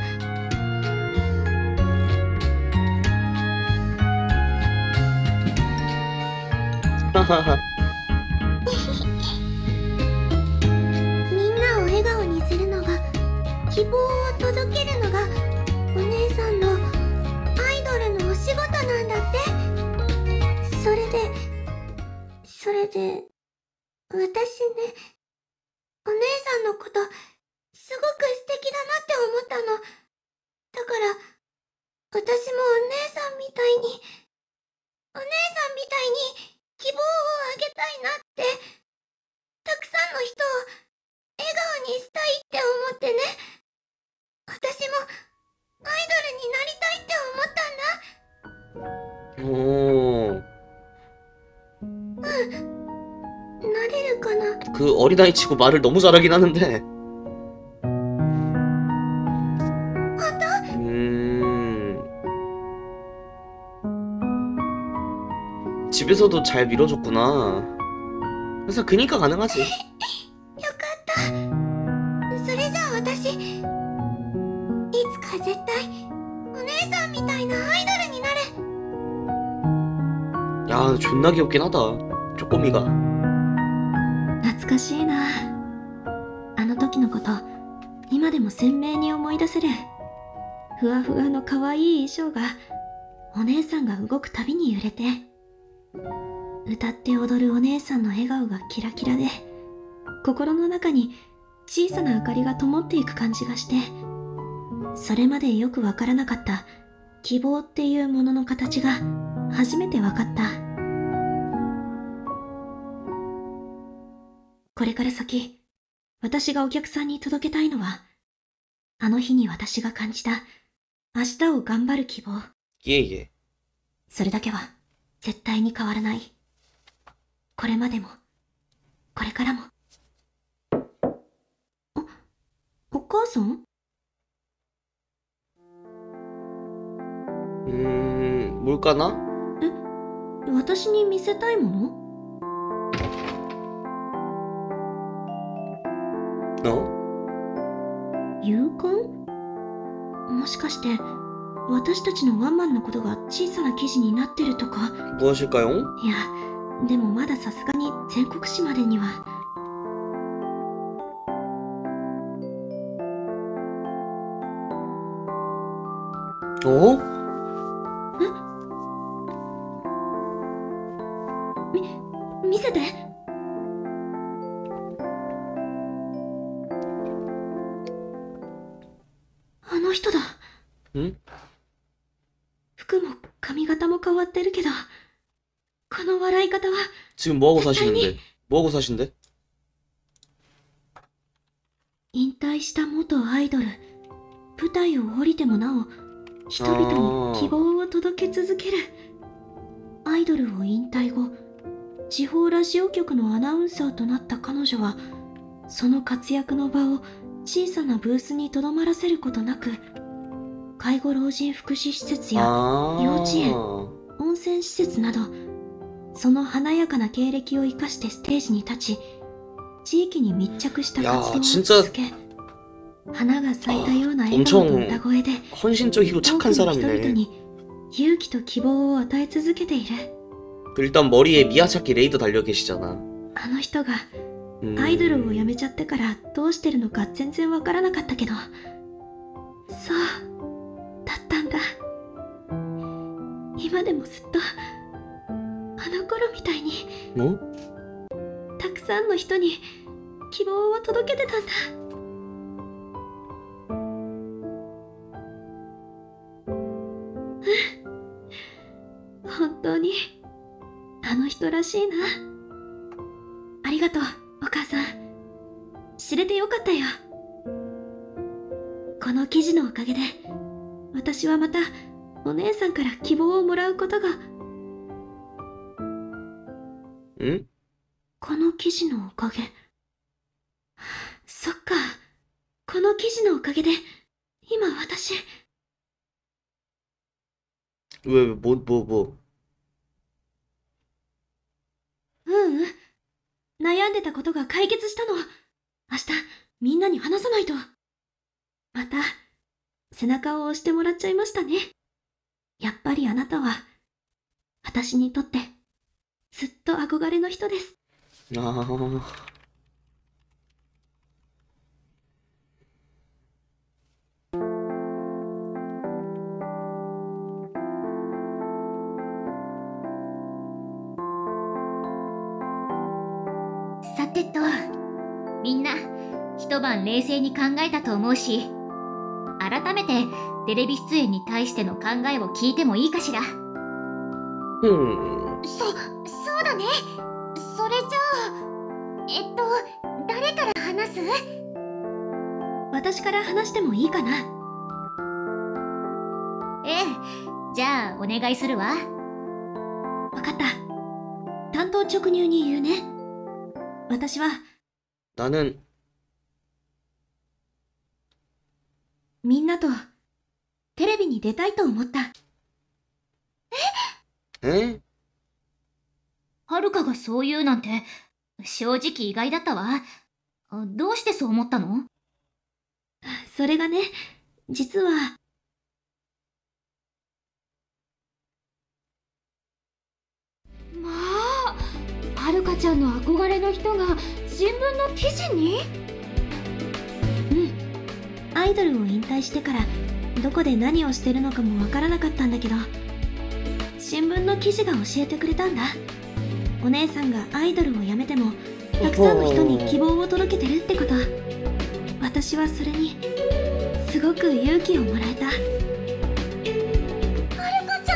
みんなを笑顔にするのが、希望を届けるのがお姉さんのアイドルのお仕事なんだって。それでそれで、私ね、お姉さんのこと、すごく素敵だなって思ったの。だから、私もお姉さんみたいに、お姉さんみたいに希望をあげたいなって、たくさんの人を笑顔にしたいって思ってね。私もアイドルになりたいって思ったんだ。 오, なれるかな。 그 어린아이 치고 말을 너무 잘하긴 하는데. 음, 집에서도 잘 밀어줬구나. 그래서 그니까 가능하지. よかった。それじゃあ私、いつか絶対お姉さんみたいなアイドルになる。 야, 존나 귀엽긴 하다. 쪼꼬미가. 懐かしいな。あの時のこと、今でも鮮明に思い出せる。ふわふわの可愛い衣装が、お姉さんが動くたびに揺れて、歌って踊るお姉さんの笑顔がキラキラで、心の中に小さな明かりが灯っていく感じがして、それまでよくわからなかった希望っていうものの形が初めてわかった。これから先、私がお客さんに届けたいのは、あの日に私が感じた明日を頑張る希望。 예예. それだけは絶対に変わらない。これまでも、これからも。お、お母さん？ 음, 뭘까나? 私に見せたいもの？ 어? 勇敢？もしかして、私たちのワンマンのことが小さな記事になってるとか？ 무엇일까요? いや、でもまださすがに全国紙までには。 어? 見せて。あの人だ。 응? 服も髪型も変わってるけど、この笑い方は。 지금 뭐하고 사시는데? 뭐하고 사신대? 引退した元アイドル、舞台を降りてもなお人々に希望を届け続ける。アイドルを引退後、地方ラジオ局のアナウンサーとなった彼女は、その活躍の場を小さなブースにとどまらせることなく、介護老人福祉施設や 아. 幼稚園、温泉施設など、その華やかな経歴を生かしてステージに立ち、地域に密着した活動を続け、花が咲いたような笑顔と歌声で 헌신적이고 多く 착한 の人々 사람이네. に勇気と希望を与え続けている。 일단 머리에 미야자키 레이도 달려 계시잖아. あの人が 음. アイドルを辞めちゃってからどうしてるのか全然わからなかったけど、そうだったんだ。今でもずっとあの頃みたいに 뭐? たくさんの人に希望を届けてたんだ。うん、本当にあの人らしいな。ありがとう、お母さん。知れてよかったよ。この記事のおかげで、私はまたお姉さんから希望をもらうことが。 응? この記事のおかげ。そっか。この記事のおかげで、今私。 왜, 뭐, 뭐, 뭐. ううん。悩んでたことが解決したの。明日、みんなに話さないと。また、背中を押してもらっちゃいましたね。やっぱりあなたは、私にとって、ずっと憧れの人です。 아. てと、みんな一晩冷静に考えたと思うし、改めてテレビ出演に対しての考えを聞いてもいいかしら。 ふん。 そ、そうだね。それじゃあ、えっと、誰から話す？ 私から話してもいいかな。 ええ、じゃあお願いするわ。 わかった。単刀直入に言うね。私は 나는 みんなとテレビに出たいと思った。 에? はるかがそう言うなんて正直意外だったわ。どうしてそう思ったの？ それがね、実はまあ、はるかちゃんの憧れの人が新聞の記事に？ アイドルを引退してからどこで何をしてるのかもわからなかったんだけど、新聞の記事が教えてくれたんだ。お姉さんがアイドルを辞めてもたくさんの人に希望を届けてるってこと。私はそれにすごく勇気をもらえた。はるかち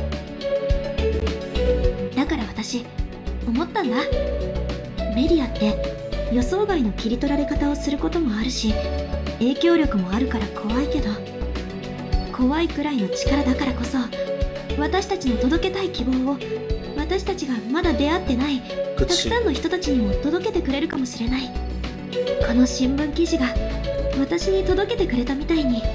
ゃんだから私思ったんだ。メディアって予想外の切り取られ方をすることもあるし、影響力もあるから怖いけど、怖いくらいの力だからこそ私たちの届けたい希望を私たちがまだ出会ってないたく 그치. さんの人たちにも届けてくれるかもしれない。この新聞記事が私に届けてくれたみたいに。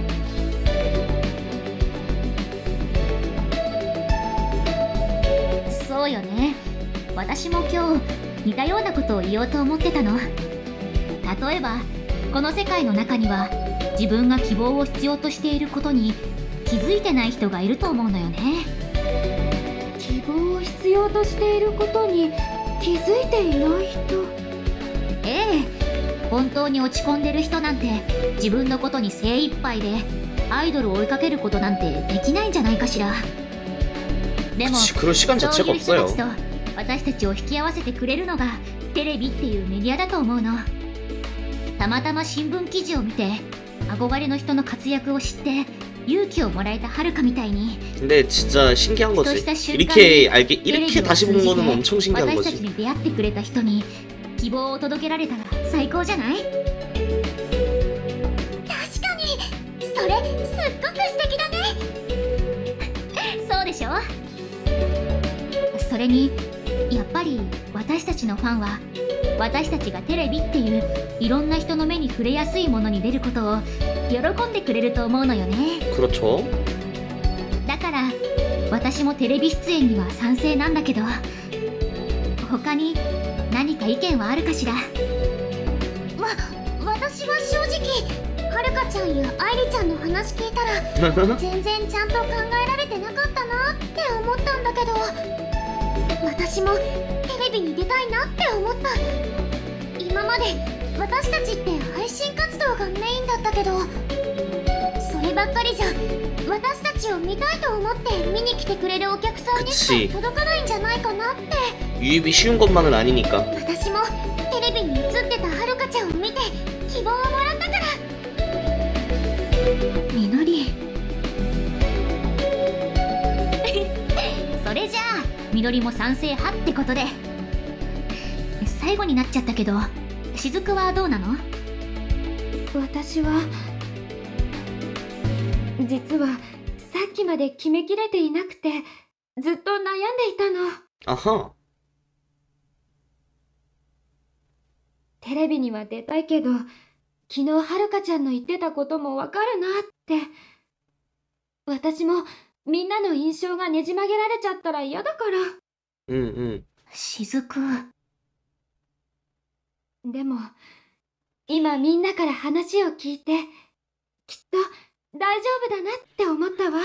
そうよね。私も今日似たようなことを言おうと思ってたの。例えばこの世界の中には自分が希望を必要としていることに気づいてない人がいると思うのよね。 希望を必要としていることに気づいていない人？ ええ、本当に落ち込んでる人なんて自分のことに精一杯でアイドルを追いかけることなんてできないんじゃないかしら。でも 그치, 그럴 시간 そう 자체가 いう人た 없어요. ちと私たちを引き合わせてくれるのがテレビっていうメディアだと思うの。たまたま新聞記事を見て憧れの人の活躍を知って勇気をもらえたはるかみたいに、 근데 진짜 신기한 ふと 거지. した瞬間 이렇게 알게 テレビ 이렇게 を 다시 通 본 じて 거는 엄청 신기한 私たち 거지. に出会ってくれた人に希望を届けられたら最高じゃない？確かにそれすっごく素敵だね。そうでしょ？それにやっぱり私たちのファンは私たちがテレビっていういろんな人の目に触れやすいものに出ることを喜んでくれると思うのよね。 그렇죠. だから私もテレビ出演には賛成なんだけど、他に何か意見はあるかしら？わ、私は正直はるかちゃんや愛理ちゃんの話聞いたら全然ちゃんと考えられてなかったなって思ったんだけど、私もテレビに出たいなって思った。今まで私たちって配信活動がメインだったけど、そればっかりじゃ私たちを見たいと思って見に来てくれるお客さんにしか届かないんじゃないかなって。 유입이 쉬운 것만은 아니니까. 私もテレビに映ってたはるかちゃんを見て希望をもらったから。 みのり、 それじゃあみのりも賛成派ってことで。最後になっちゃったけど、しずくはどうなの？ 私は実はさっきまで決めきれていなくてずっと悩んでいたの。 아하. テレビには出たいけど、昨日はるかちゃんの言ってたこともわかるなって。私もみんなの印象がねじ曲げられちゃったら嫌だから。 응, 응. しずく。 でも今みんなから話を聞いてきっと大丈夫だなって思ったわ。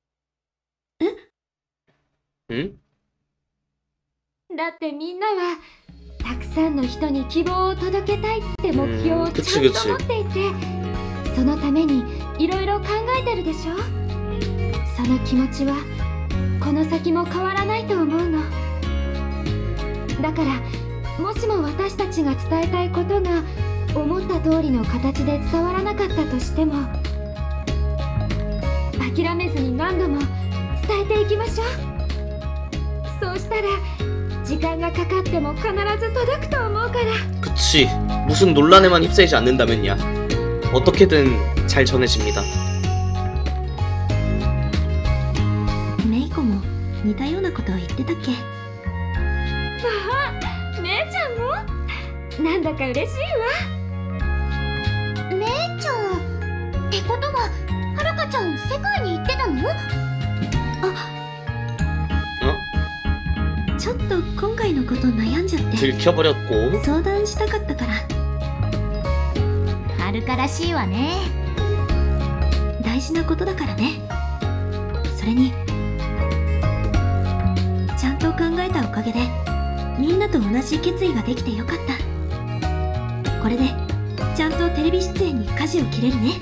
응? だってみんなはたくさんの人に希望を届けたいって目標をうんちゃんと 그치 그치 持っていて、そのためにいろいろ考えてるでしょ。その気持ちはこの先も変わらないと思うの。だからもしも私たちが伝えたいことが思った通りの形で伝わらなかったとしても、諦めずに何度も伝えていきましょう。そうしたら時間がかかっても必ず届くと思うから。 그치. 무슨 논란에만 휩싸이지 않는다면야. 어떻게든 잘 전해집니다. メイコも似たようなことを言ってたっけ？ 姉ちゃんもなんだか嬉しいわ。 姉ちゃんってことははるかちゃん世界に行ってたの？ ちょっと今回のこと悩んじゃって 들켜버렸고. 相談したかったから。 はるからしいわね。 大事なことだからね。それにちゃんと考えたおかげでみんなと同じ決意ができてよかった。これでちゃんとテレビ出演に舵を切れるね。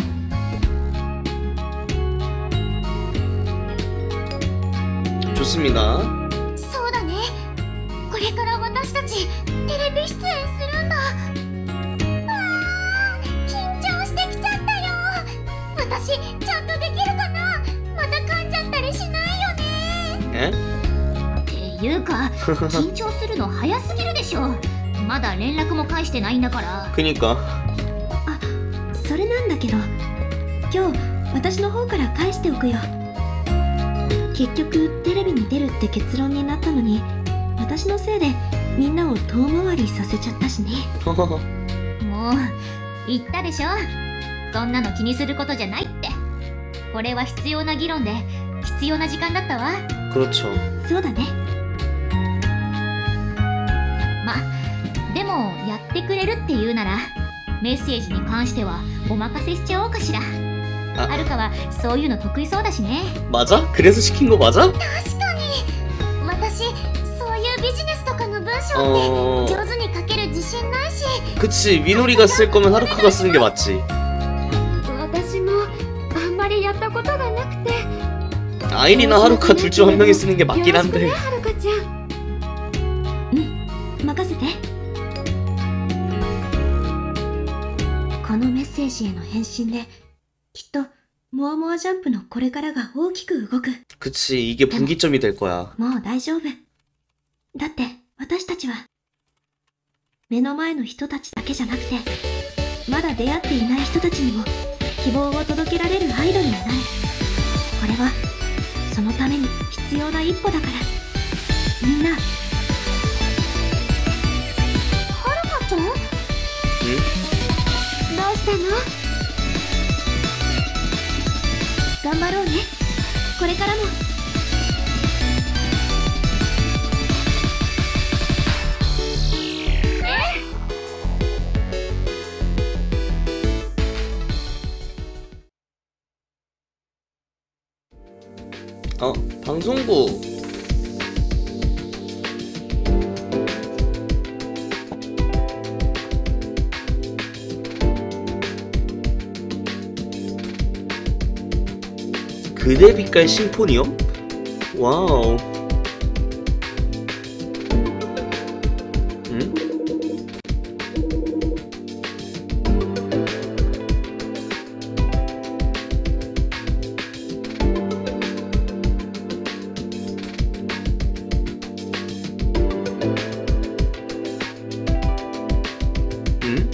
좋습니다. そうだね。これから私たちテレビ出演するんだ。わー、緊張してきちゃったよ。私ちゃんとできるかな。また噛んじゃったりしないよね。 에? っていうか緊張するの早すぎるでしょ。まだ連絡も返してないんだから。 그니까. それなんだけど、今日私の方から返しておくよ。結局テレビに出るって結論になったのに、私のせいでみんなを遠回りさせちゃったしね。 もう言ったでしょ。そんなの気にすることじゃないって。これは必要な議論で必要な時間だったわ。 그렇죠. そうだね。 ま、でもやってくれるって言うならメッセージに関してはお任せしちゃおうかしら。 あはるかはそういうの得意そうだしね。 맞아? 그래서 시킨 거 맞아? 確かに私そういうビジネスとかの文章 어... って上手に書ける自信ないし。 그치. 미노리가 쓸 거면 하루카가 쓰는 게 맞지. 私もあんまりやったことがなくて。 아이리나 하루카 둘 중 한 명이 쓰는 게 맞긴 よろしくね、 한데. はるかちゃん。 任せて。このメッセージへの返信できっとモアモアジャンプのこれからが大きく動く。 그치. 이게 분기점이 될 거야. もう大丈夫。だって私たちは目の前の人たちだけじゃなくて、まだ出会っていない人たちにも希望を届けられるアイドルになる。これはそのために必要な一歩だから。みんな。 はるかちゃん？ 응? どうしたの？ 頑張ろうね。これからも。 어, 방송국. 그대 빛깔 심포니엄? 와우. 응? 응?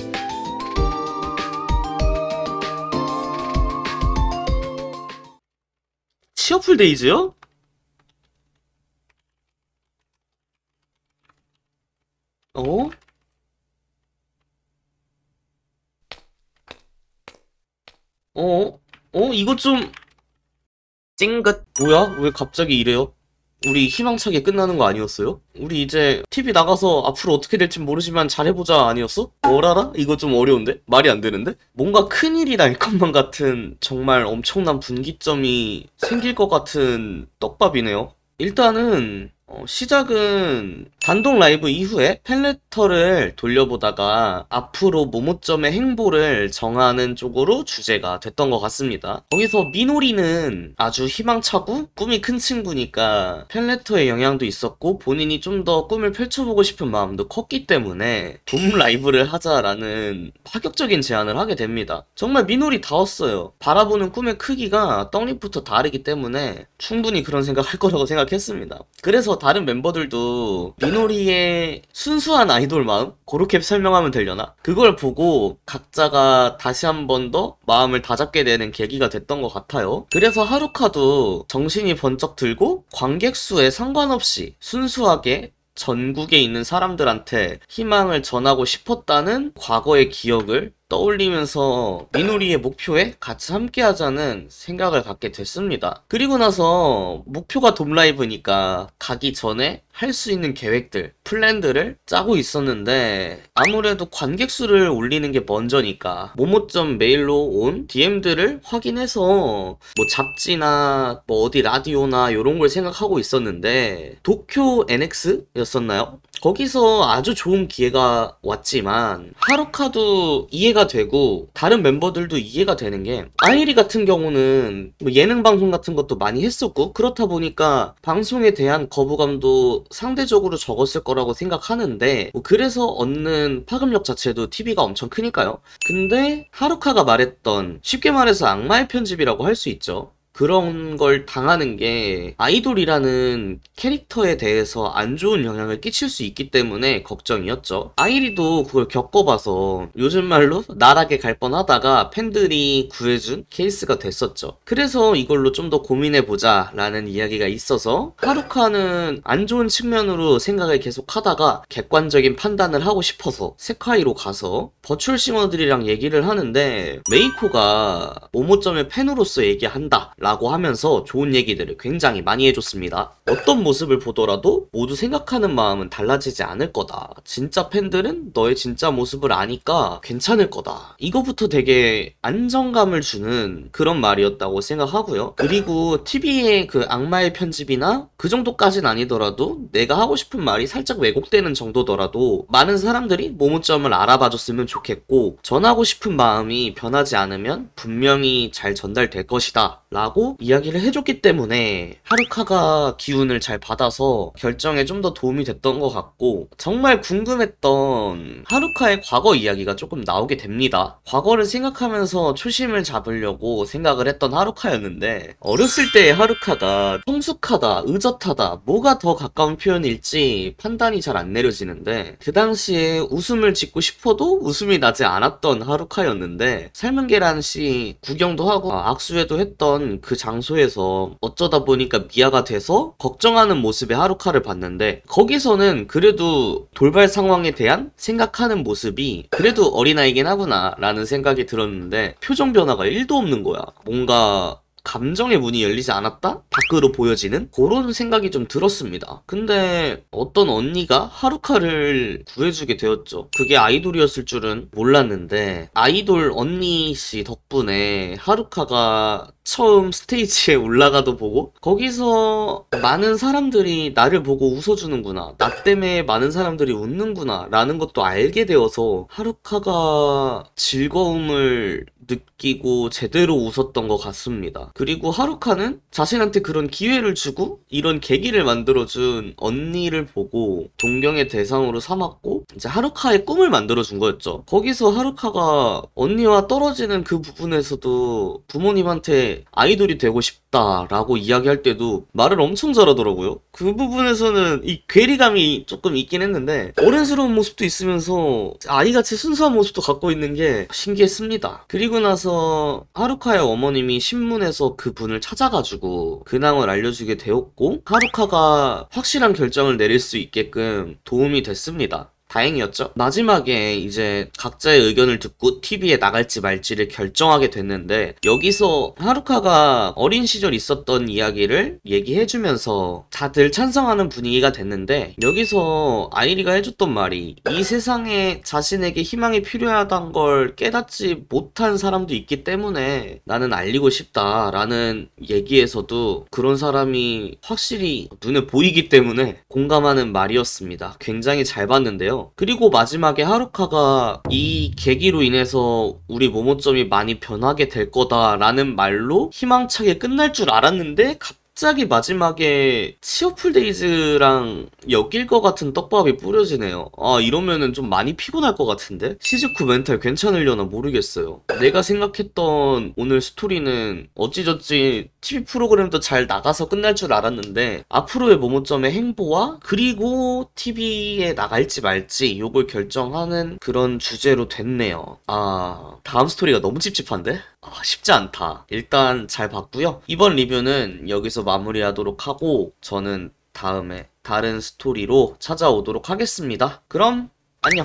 치어풀 데이즈요? 어? 어? 어? 이거 좀 찡긋. 뭐야? 왜 갑자기 이래요? 우리 희망차게 끝나는 거 아니었어요? 우리 이제 티비 나가서 앞으로 어떻게 될지 모르지만 잘해보자 아니었어? 뭐라라? 이거 좀 어려운데? 말이 안 되는데? 뭔가 큰일이 날 것만 같은 정말 엄청난 분기점이 생길 것 같은 떡밥이네요. 일단은 어, 시작은 단독 라이브 이후에 팬레터를 돌려보다가 앞으로 모모점의 행보를 정하는 쪽으로 주제가 됐던 것 같습니다. 거기서 미노리는 아주 희망차고 꿈이 큰 친구니까 팬레터의 영향도 있었고 본인이 좀 더 꿈을 펼쳐보고 싶은 마음도 컸기 때문에 돔 라이브를 하자라는 파격적인 제안을 하게 됩니다. 정말 미노리다웠어요. 바라보는 꿈의 크기가 떡잎부터 다르기 때문에 충분히 그런 생각할 거라고 생각했습니다. 그래서 다른 멤버들도 미노리의 순수한 아이돌 마음? 그렇게 설명하면 되려나? 그걸 보고 각자가 다시 한 번 더 마음을 다잡게 되는 계기가 됐던 것 같아요. 그래서 하루카도 정신이 번쩍 들고 관객 수에 상관없이 순수하게 전국에 있는 사람들한테 희망을 전하고 싶었다는 과거의 기억을 떠올리면서 미노리의 목표에 같이 함께 하자는 생각을 갖게 됐습니다. 그리고 나서 목표가 돔라이브니까 가기 전에 할 수 있는 계획들, 플랜들을 짜고 있었는데 아무래도 관객 수를 올리는 게 먼저니까 모모점 메일로 온 디엠들을 확인해서 뭐 잡지나 뭐 어디 라디오나 이런 걸 생각하고 있었는데 도쿄 엔엑스였었나요? 거기서 아주 좋은 기회가 왔지만 하루카도 이해가 되고 다른 멤버들도 이해가 되는 게 아이리 같은 경우는 뭐 예능 방송 같은 것도 많이 했었고 그렇다 보니까 방송에 대한 거부감도 상대적으로 적었을 거라고 생각하는데 뭐 그래서 얻는 파급력 자체도 티비가 엄청 크니까요. 근데 하루카가 말했던 쉽게 말해서 악마의 편집이라고 할 수 있죠. 그런 걸 당하는 게 아이돌이라는 캐릭터에 대해서 안 좋은 영향을 끼칠 수 있기 때문에 걱정이었죠. 아이리도 그걸 겪어봐서 요즘 말로 나락에 갈 뻔하다가 팬들이 구해준 케이스가 됐었죠. 그래서 이걸로 좀 더 고민해보자 라는 이야기가 있어서 하루카는 안 좋은 측면으로 생각을 계속 하다가 객관적인 판단을 하고 싶어서 세카이로 가서 버추얼 싱어들이랑 얘기를 하는데 메이코가 모모점의 팬으로서 얘기한다 라고 하면서 좋은 얘기들을 굉장히 많이 해줬습니다. 어떤 모습을 보더라도 모두 생각하는 마음은 달라지지 않을 거다. 진짜 팬들은 너의 진짜 모습을 아니까 괜찮을 거다. 이거부터 되게 안정감을 주는 그런 말이었다고 생각하고요. 그리고 티비의 그 악마의 편집이나 그 정도까진 아니더라도 내가 하고 싶은 말이 살짝 왜곡되는 정도더라도 많은 사람들이 모모점을 알아봐줬으면 좋겠고 전하고 싶은 마음이 변하지 않으면 분명히 잘 전달될 것이다 라고 이야기를 해줬기 때문에 하루카가 기운을 잘 받아서 결정에 좀 더 도움이 됐던 것 같고 정말 궁금했던 하루카의 과거 이야기가 조금 나오게 됩니다. 과거를 생각하면서 초심을 잡으려고 생각을 했던 하루카였는데 어렸을 때의 하루카가 성숙하다, 의젓하다 뭐가 더 가까운 표현일지 판단이 잘 안 내려지는데 그 당시에 웃음을 짓고 싶어도 웃음이 나지 않았던 하루카였는데 삶은 계란씨 구경도 하고 악수회도 했던 그 장소에서 어쩌다 보니까 미아가 돼서 걱정하는 모습의 하루카를 봤는데 거기서는 그래도 돌발 상황에 대한 생각하는 모습이 그래도 어린아이긴 하구나 라는 생각이 들었는데 표정 변화가 일도 없는 거야. 뭔가 감정의 문이 열리지 않았다? 밖으로 보여지는? 그런 생각이 좀 들었습니다. 근데 어떤 언니가 하루카를 구해주게 되었죠. 그게 아이돌이었을 줄은 몰랐는데 아이돌 언니씨 덕분에 하루카가 처음 스테이지에 올라가도 보고 거기서 많은 사람들이 나를 보고 웃어주는구나, 나 때문에 많은 사람들이 웃는구나 라는 것도 알게 되어서 하루카가 즐거움을 느끼고 제대로 웃었던 것 같습니다. 그리고 하루카는 자신한테 그런 기회를 주고 이런 계기를 만들어준 언니를 보고 동경의 대상으로 삼았고 이제 하루카의 꿈을 만들어준 거였죠. 거기서 하루카가 언니와 떨어지는 그 부분에서도 부모님한테 아이돌이 되고 싶다라고 이야기할 때도 말을 엄청 잘하더라고요. 그 부분에서는 이 괴리감이 조금 있긴 했는데 어른스러운 모습도 있으면서 아이같이 순수한 모습도 갖고 있는 게 신기했습니다. 그리고 나서 하루카의 어머님이 신문에서 그 분을 찾아가지고 근황을 알려주게 되었고 하루카가 확실한 결정을 내릴 수 있게끔 도움이 됐습니다. 다행이었죠. 마지막에 이제 각자의 의견을 듣고 티비에 나갈지 말지를 결정하게 됐는데 여기서 하루카가 어린 시절 있었던 이야기를 얘기해주면서 다들 찬성하는 분위기가 됐는데 여기서 아이리가 해줬던 말이 이 세상에 자신에게 희망이 필요하다는 걸 깨닫지 못한 사람도 있기 때문에 나는 알리고 싶다라는 얘기에서도 그런 사람이 확실히 눈에 보이기 때문에 공감하는 말이었습니다. 굉장히 잘 봤는데요. 그리고 마지막에 하루카가 이 계기로 인해서 우리 모모점이 많이 변하게 될 거다라는 말로 희망차게 끝날 줄 알았는데 갑자기 마지막에 치어풀 데이즈랑 엮일 것 같은 떡밥이 뿌려지네요. 아, 이러면은 좀 많이 피곤할 것 같은데? 시즈쿠 멘탈 괜찮으려나 모르겠어요. 내가 생각했던 오늘 스토리는 어찌저찌 티비 프로그램도 잘 나가서 끝날 줄 알았는데 앞으로의 모모점의 행보와 그리고 티비에 나갈지 말지 요걸 결정하는 그런 주제로 됐네요. 아, 다음 스토리가 너무 찝찝한데? 아, 쉽지 않다. 일단 잘 봤고요. 이번 리뷰는 여기서 마무리하도록 하고 저는 다음에 다른 스토리로 찾아오도록 하겠습니다. 그럼 안녕.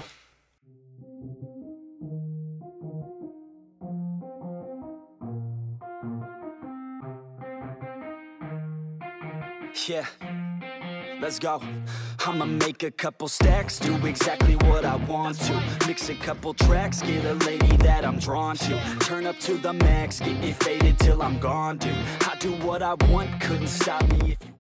Yeah, let's go. I'ma make a couple stacks, do exactly what I want to. Mix a couple tracks, get a lady that I'm drawn to. Turn up to the max, get me faded till I'm gone, dude. I do what I want, couldn't stop me if you